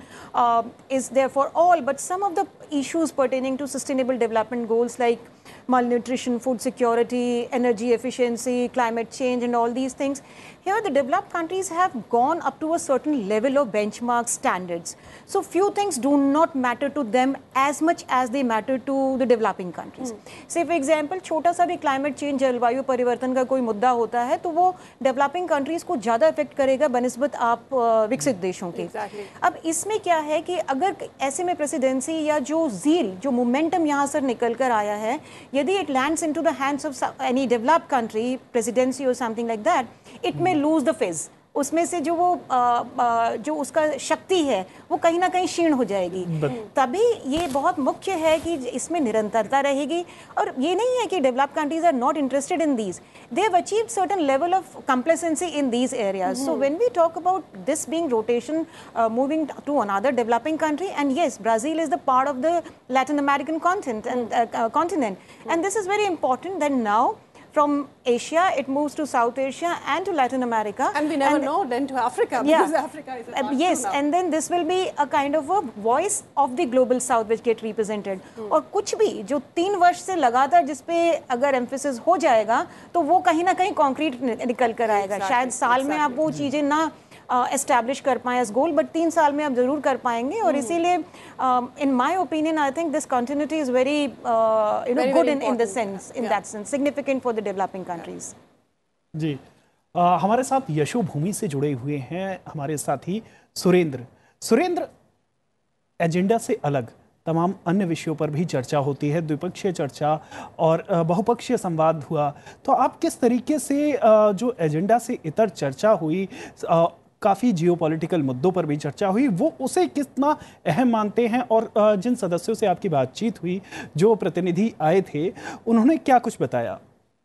is there for all, but some of the issues pertaining to sustainable development goals like malnutrition, food security, energy efficiency, climate change and all these things, here the developed countries have gone up to a certain level of benchmark standards. So few things do not matter to them as much as they matter to the developing countries. Say for example, छोटा सा भी climate change, जलवायु परिवर्तन का कोई मुद्दा होता है तो वो developing countries को ज़्यादा affect करेगा बनिस्बत आप विकसित देशों के। अब इसमें क्या है कि अगर ऐसे में प्रेसिडेंसी या जो ज़ील, जो मोमेंटम यहाँ से निकल कर आया है, यदि it lands into the hands of any developed country, presidency or something like that, it may lose the fizz. उसमें से जो वो जो उसका शक्ति है वो कहीं ना कहीं क्षीण हो जाएगी। तभी ये बहुत मुख्य है कि इसमें निरंतरता रहेगी। और ये नहीं है कि developed countries are not interested in these, they have achieved certain level of complacency in these areas. So when we talk about this being rotation moving to another developing country, and yes, Brazil is the part of the Latin American continent, and this is very important that now from Asia, it moves to South Asia and to Latin America. And we never know then to Africa, because Africa is a part yes, and then this will be a kind of a voice of the global South which get represented. और कुछ भी जो 3 वर्ष से लगातार जिस पे अगर emphasis हो जाएगा तो वो कहीं ना कहीं concrete निकल कर आएगा। शायद साल में आप वो चीज़ें ना एस्टैब्लिश कर पाएं एज गोल, बट 3 साल में आप जरूर कर पाएंगे। और इसीलिए in my opinion I think this continuity is very good in the sense, in that sense significant for the developing countries. जी, हमारे साथ यशोभूमि से जुड़े हुए हैं हमारे साथी सुरेंद्र, एजेंडा से अलग तमाम अन्य विषयों पर भी चर्चा होती है, द्विपक्षीय चर्चा और बहुपक्षीय संवाद हुआ, तो आप किस तरीके से जो एजेंडा से इतर चर्चा हुई, काफ़ी जियोपॉलिटिकल मुद्दों पर भी चर्चा हुई, वो उसे कितना अहम मानते हैं? और जिन सदस्यों से आपकी बातचीत हुई, जो प्रतिनिधि आए थे, उन्होंने क्या कुछ बताया?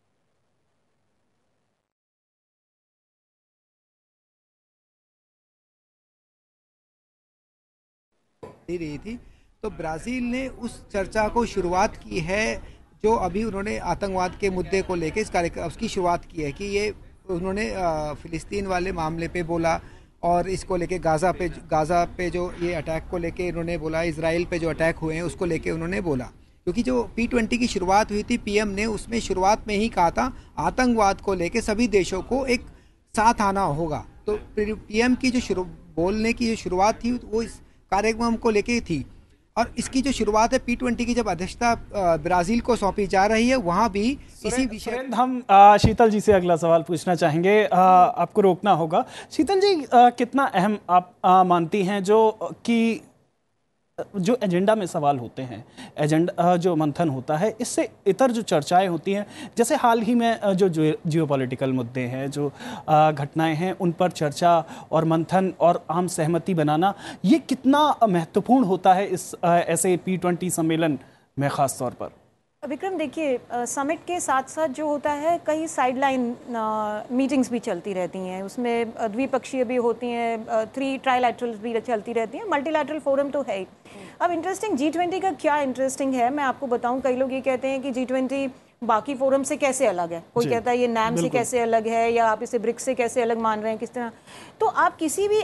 रही थी तो ब्राज़ील ने उस चर्चा को शुरुआत की है जो अभी उन्होंने आतंकवाद के मुद्दे को लेकर इस कार्यक्रम उसकी शुरुआत की है कि ये उन्होंने फ़िलिस्तीन वाले मामले पे बोला और इसको लेके गाज़ा पे जो ये अटैक को लेके इन्होंने बोला, इजराइल पे जो अटैक हुए हैं उसको लेके उन्होंने बोला। क्योंकि जो P20 की शुरुआत हुई थी, पीएम ने उसमें शुरुआत में ही कहा था आतंकवाद को लेके सभी देशों को एक साथ आना होगा। तो पीएम की जो बोलने की जो शुरुआत थी वो इस कार्यक्रम को लेके थी। और इसकी जो शुरुआत है P20 की, जब अध्यक्षता ब्राजील को सौंपी जा रही है, वहां भी इसी विषय हम शीतल जी से अगला सवाल पूछना चाहेंगे। आपको रोकना होगा। शीतल जी, कितना अहम आप मानती हैं जो कि जो एजेंडा में सवाल होते हैं, एजेंडा जो मंथन होता है, इससे इतर जो चर्चाएं होती हैं, जैसे हाल ही में जो जियोपॉलिटिकल मुद्दे हैं, जो घटनाएं हैं, उन पर चर्चा और मंथन और आम सहमति बनाना, ये कितना महत्वपूर्ण होता है इस ऐसे P20 सम्मेलन में ख़ास तौर पर? विक्रम, देखिए, समिट के साथ साथ जो होता है, कई साइडलाइन मीटिंग्स भी चलती रहती हैं, उसमें द्विपक्षीय भी होती हैं, 3 ट्राइलैटरल्स भी चलती रहती हैं, मल्टीलैटरल फोरम तो है ही। अब इंटरेस्टिंग G20 का क्या इंटरेस्टिंग है, मैं आपको बताऊं। कई लोग ये कहते हैं कि G20 बाकी फोरम से कैसे अलग है, कोई कहता है ये नैम से कैसे अलग है, या आप इसे ब्रिक्स से कैसे अलग मान रहे हैं, किस तरह। तो आप किसी भी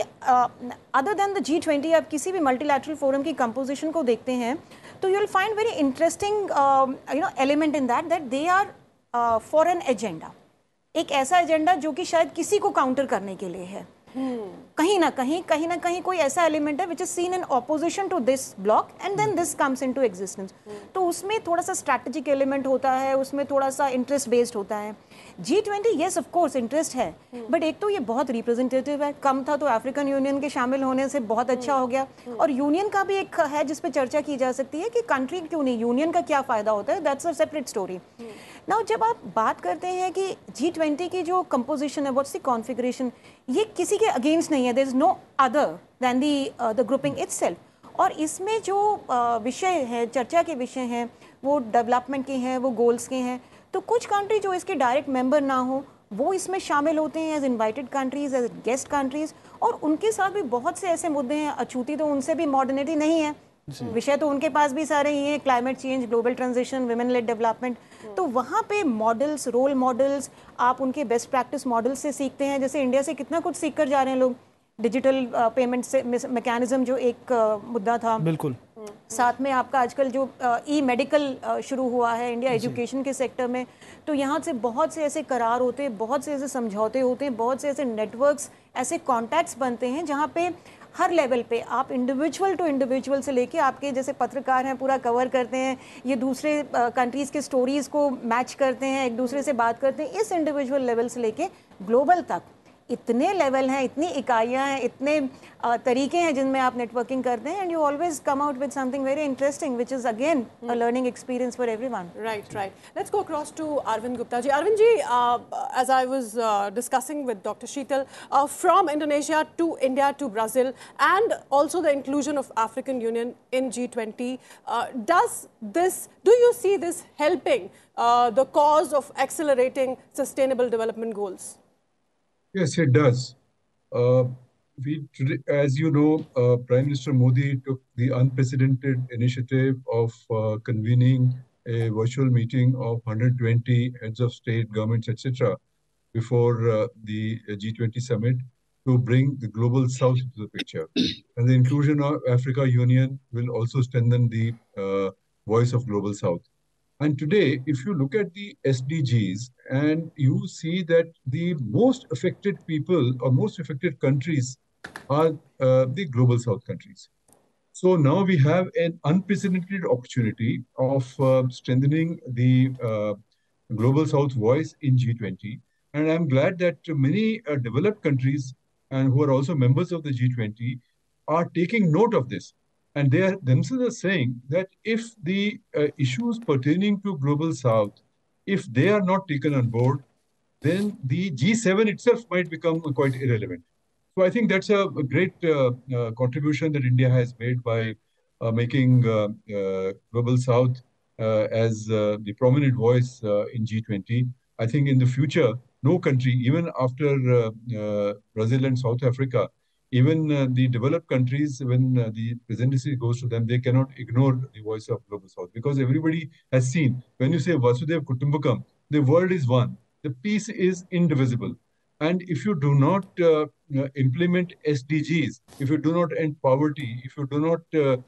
अदर देन द G20 आप किसी भी मल्टीलैटरल फोरम की कंपोजिशन को देखते हैं, तो you will find very interesting element in that they are for an agenda, एक ऐसा एजेंडा जो कि शायद किसी को काउंटर करने के लिए है। कहीं ना कहीं कोई ऐसा एलिमेंट है which is seen in opposition to this block and then this comes into existence. तो उसमें थोड़ा सा स्ट्रैटेजिक एलिमेंट होता है, उसमें थोड़ा सा इंटरेस्ट बेस्ड होता है। G20 yes of course interest है, बट एक तो ये बहुत रिप्रेजेंटेटिव है, कम था तो अफ्रीकन यूनियन के शामिल होने से बहुत अच्छा हो गया, और यूनियन का भी एक है जिस पे चर्चा की जा सकती है कि कंट्री क्यों नहीं, यूनियन का क्या फायदा होता है, that's a separate story. Now जब आप बात करते हैं कि G20 की जो कंपोजिशन है, व्हाट्स द कॉन्फ़िगरेशन, ये किसी के अगेंस्ट नहीं है, there is no other than the grouping itself. और इसमें जो विषय है, चर्चा के विषय हैं, वो डेवलपमेंट के हैं, वो गोल्स के हैं। तो कुछ कंट्री जो इसके डायरेक्ट मेंबर ना हो, वो इसमें शामिल होते हैं as invited countries, as guest countries, और उनके साथ भी बहुत से ऐसे मुद्दे हैं। अछूती तो उनसे भी मॉडर्निटी नहीं है, विषय तो उनके पास भी सारे ही हैं, climate change, global transition, women led development. तो वहाँ पे मॉडल्स, रोल मॉडल्स, आप उनके बेस्ट प्रैक्टिस मॉडल्स से सीखते हैं। जैसे इंडिया से कितना कुछ सीख कर जा रहे हैं लोग, डिजिटल पेमेंट से मैकेनिज्म जो एक मुद्दा था, बिल्कुल। साथ में आपका आजकल जो ई मेडिकल शुरू हुआ है इंडिया एजुकेशन के सेक्टर में, तो यहाँ से बहुत से ऐसे करार होते हैं, बहुत से ऐसे समझौते होते हैं, बहुत से ऐसे नेटवर्क्स, ऐसे कॉन्टैक्ट्स बनते हैं जहाँ पे हर लेवल पे आप इंडिविजुअल टू इंडिविजुअल से लेके आपके जैसे पत्रकार हैं पूरा कवर करते हैं, ये दूसरे कंट्रीज़ के स्टोरीज़ को मैच करते हैं, एक दूसरे से बात करते हैं, इस इंडिविजुअल लेवल से लेके ग्लोबल तक इतने लेवल हैं, इतनी इकाइयां हैं, इतने तरीके हैं जिनमें आप नेटवर्किंग करते हैं, and you always come out with something very interesting which is again a learning experience for everyone. Right. Let's go across to Arvind Gupta ji. Arvind ji, as I was discussing with Dr. Sheetal, from Indonesia to India to Brazil, and also the inclusion of African Union in G20, do you see this helping the cause of accelerating sustainable development goals? Yes, it does. Today, as you know, Prime Minister Modi took the unprecedented initiative of convening a virtual meeting of 120 heads of state, governments, etc., before the G20 summit to bring the global south into the picture. And the inclusion of Africa Union will also strengthen the voice of global south. And today, if you look at the SDGs and you see that the most affected people or most affected countries are the global south countries. So now we have an unprecedented opportunity of strengthening the global south voice in G20. And I'm glad that many developed countries and who are also members of the G20 are taking note of this. And they are themselves are saying that if the issues pertaining to global south, if they are not taken on board, then the G7 itself might become quite irrelevant. So I think that's a great contribution that India has made by making global south as the prominent voice in G20. I think in the future, no country, even after Brazil and South Africa, even the developed countries, when the presidency goes to them, they cannot ignore the voice of global south, because everybody has seen, when you say Vasudhaiva Kutumbakam, the world is one, the peace is indivisible. And if you do not implement SDGs, if you do not end poverty, if you do not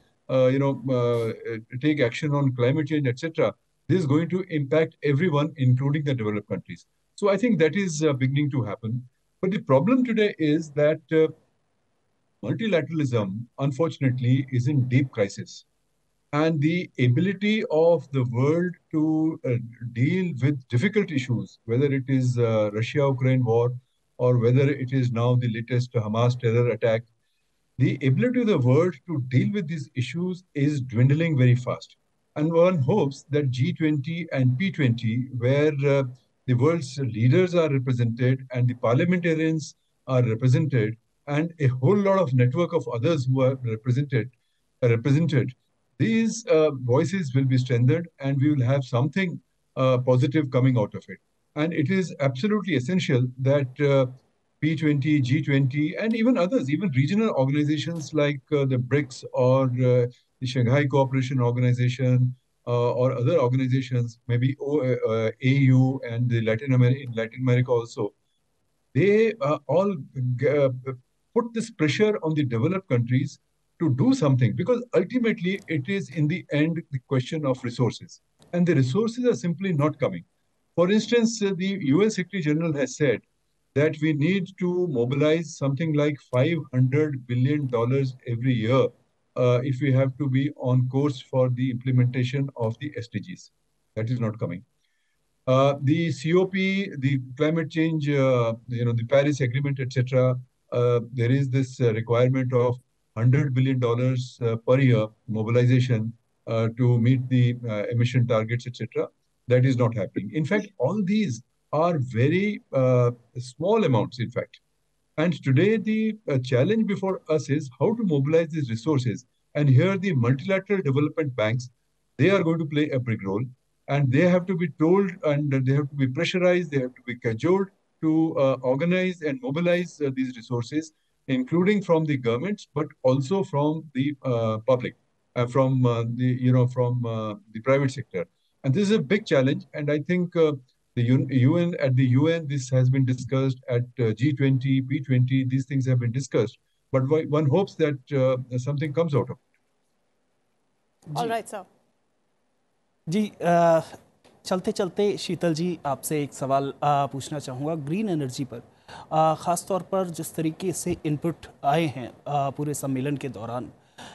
take action on climate change, etc., this is going to impact everyone, including the developed countries. So I think that is beginning to happen. But the problem today is that multilateralism, unfortunately, is in deep crisis. And the ability of the world to deal with difficult issues, whether it is Russia-Ukraine war or whether it is now the latest Hamas terror attack, the ability of the world to deal with these issues is dwindling very fast. And one hopes that G20 and P20, where the world's leaders are represented and the parliamentarians are represented, and a whole lot of network of others who are represented, these voices will be strengthened and we will have something positive coming out of it. And it is absolutely essential that P20, G20, and even others, even regional organizations like the BRICS or the Shanghai Cooperation Organization or other organizations, maybe AU and the Latin America also, they all put this pressure on the developed countries to do something, because ultimately it is in the end the question of resources, and the resources are simply not coming. For instance, the UN Secretary General has said that we need to mobilize something like $500 billion every year if we have to be on course for the implementation of the SDGs. That is not coming. The COP, the climate change, the Paris Agreement, etc. There is this requirement of $100 billion per year mobilization to meet the emission targets, etc. That is not happening. In fact, all these are very small amounts, in fact. And today, the challenge before us is how to mobilize these resources. And here, the multilateral development banks, they are going to play a big role. And they have to be told, and they have to be pressurized, they have to be cajoled to organize and mobilize these resources, including from the governments, but also from the public, from the private sector. And this is a big challenge. And I think the UN, this has been discussed at G20, P20, these things have been discussed. But one hopes that something comes out of it. All right, sir. जी चलते चलते शीतल जी आपसे एक सवाल पूछना चाहूँगा green energy पर, ख़ास तौर पर जिस तरीके से इनपुट आए हैं पूरे सम्मेलन के दौरान,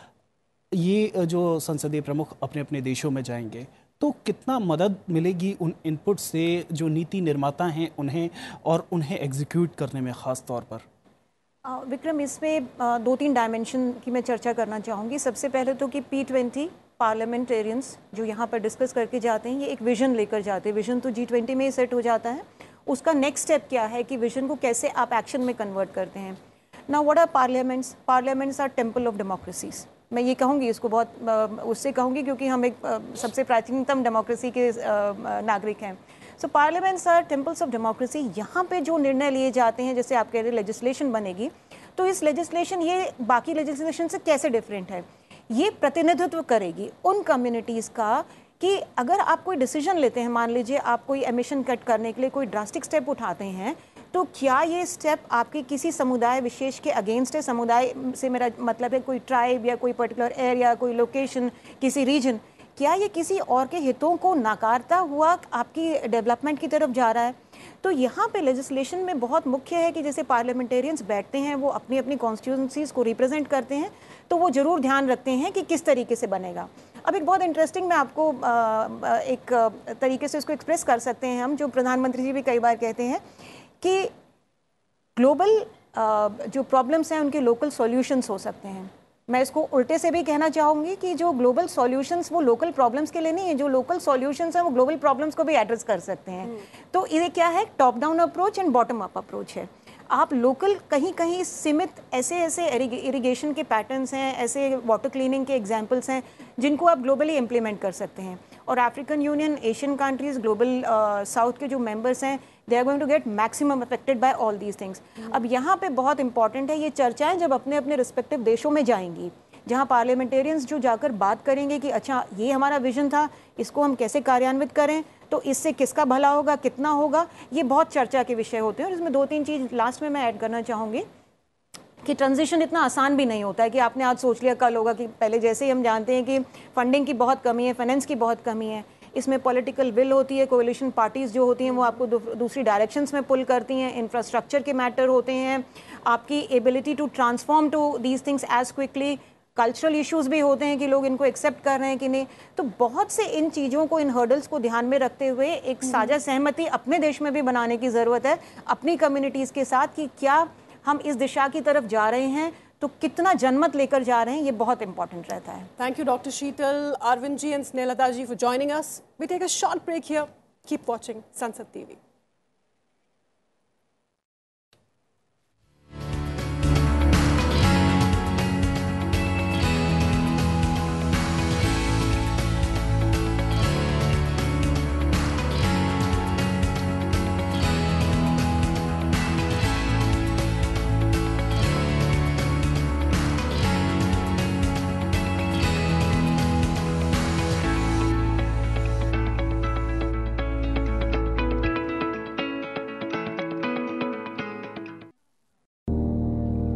ये जो संसदीय प्रमुख अपने अपने देशों में जाएंगे तो कितना मदद मिलेगी उन इनपुट से जो नीति निर्माता हैं उन्हें, और उन्हें एग्जीक्यूट करने में ख़ास तौर पर? विक्रम, इसमें 2-3 डायमेंशन की मैं चर्चा करना चाहूँगी। सबसे पहले तो कि P20 पार्लियामेंटेरियंस जो यहाँ पर डिस्कस करके जाते हैं, ये एक विजन लेकर जाते हैं। विजन तो G20 में ही सेट हो जाता है, उसका नेक्स्ट स्टेप क्या है कि विजन को कैसे आप एक्शन में कन्वर्ट करते हैं। Now what are parliaments? Parliaments are temple of democracies. मैं ये कहूँगी, इसको बहुत उससे कहूँगी क्योंकि हम एक सबसे प्राचीनतम डेमोक्रेसी के नागरिक हैं। So parliaments are temples of democracy. यहाँ पे जो निर्णय लिए जाते हैं, जैसे आप कह रहे लेजिस्लेशन बनेगी, तो इस लेजिस्लेशन ये बाकी लेजिस्लेशन से कैसे डिफरेंट है? ये प्रतिनिधित्व करेगी उन कम्युनिटीज़ का कि अगर आप कोई डिसीजन लेते हैं, मान लीजिए आप कोई एमिशन कट करने के लिए कोई ड्रास्टिक स्टेप उठाते हैं, तो क्या ये स्टेप आपके किसी समुदाय विशेष के अगेंस्ट है? समुदाय से मेरा मतलब है कोई ट्राइब या कोई पर्टिकुलर एरिया, कोई लोकेशन, किसी रीजन, क्या ये किसी और के हितों को नकारता हुआ आपकी डेवलपमेंट की तरफ जा रहा है? तो यहाँ पे लेजिस्लेशन में बहुत मुख्य है कि जैसे पार्लियामेंटेरियंस बैठते हैं, वो अपनी अपनी कॉन्स्टिट्यूंसीज को रिप्रेजेंट करते हैं, तो वो ज़रूर ध्यान रखते हैं कि किस तरीके से बनेगा। अब एक बहुत इंटरेस्टिंग, मैं आपको एक तरीके से इसको एक्सप्रेस कर सकते हैं हम, जो प्रधानमंत्री जी भी कई बार कहते हैं कि ग्लोबल जो प्रॉब्लम्स हैं उनके लोकल सॉल्यूशंस हो सकते हैं। मैं इसको उल्टे से भी कहना चाहूँगी कि जो ग्लोबल सॉल्यूशंस वो लोकल प्रॉब्लम्स के लिए नहीं है, जो लोकल सॉल्यूशंस हैं वो ग्लोबल प्रॉब्लम्स को भी एड्रेस कर सकते हैं। तो ये क्या है, top down approach and bottom up approach है। आप लोकल कहीं कहीं सीमित ऐसे इरिगेशन के पैटर्न्स हैं, ऐसे वाटर क्लीनिंग के एग्जांपल्स हैं जिनको आप ग्लोबली इम्प्लीमेंट कर सकते हैं। और African Union, Asian countries, global south के जो मेंबर्स हैं, they are going to get maximum affected by all these things. अब यहाँ पे बहुत इंपॉर्टेंट है ये चर्चाएं जब अपने अपने रिस्पेक्टिव देशों में जाएंगी, जहाँ पार्लियामेंटेरियंस जो जाकर बात करेंगे कि अच्छा ये हमारा विजन था, इसको हम कैसे कार्यान्वित करें, तो इससे किसका भला होगा, कितना होगा, ये बहुत चर्चा के विषय होते हैं। और इसमें 2-3 चीज़ लास्ट में मैं ऐड करना चाहूँगी कि ट्रांजिशन इतना आसान भी नहीं होता है कि आपने आज सोच लिया कल होगा, कि पहले जैसे ही हम जानते हैं कि फंडिंग की बहुत कमी है, फाइनेंस की बहुत कमी है, इसमें पॉलिटिकल विल होती है, कोalition पार्टीज़ जो होती हैं वो आपको दूसरी डायरेक्शंस में पुल करती हैं, इंफ्रास्ट्रक्चर के मैटर होते हैं, आपकी ability to transform to these things as quickly, cultural issues भी होते हैं कि लोग इनको एक्सेप्ट कर रहे हैं कि नहीं। तो बहुत से इन चीज़ों को, इन हर्डल्स को ध्यान में रखते हुए एक साझा सहमति अपने देश में भी बनाने की ज़रूरत है अपनी कम्युनिटीज़ के साथ कि क्या हम इस दिशा की तरफ जा रहे हैं तो कितना जनमत लेकर जा रहे हैं ये बहुत इंपॉर्टेंट रहता है। Thank you, Dr. Sheetal, Arvind ji and Snehata ji for joining us. We take a short break here. Keep watching Sansad TV.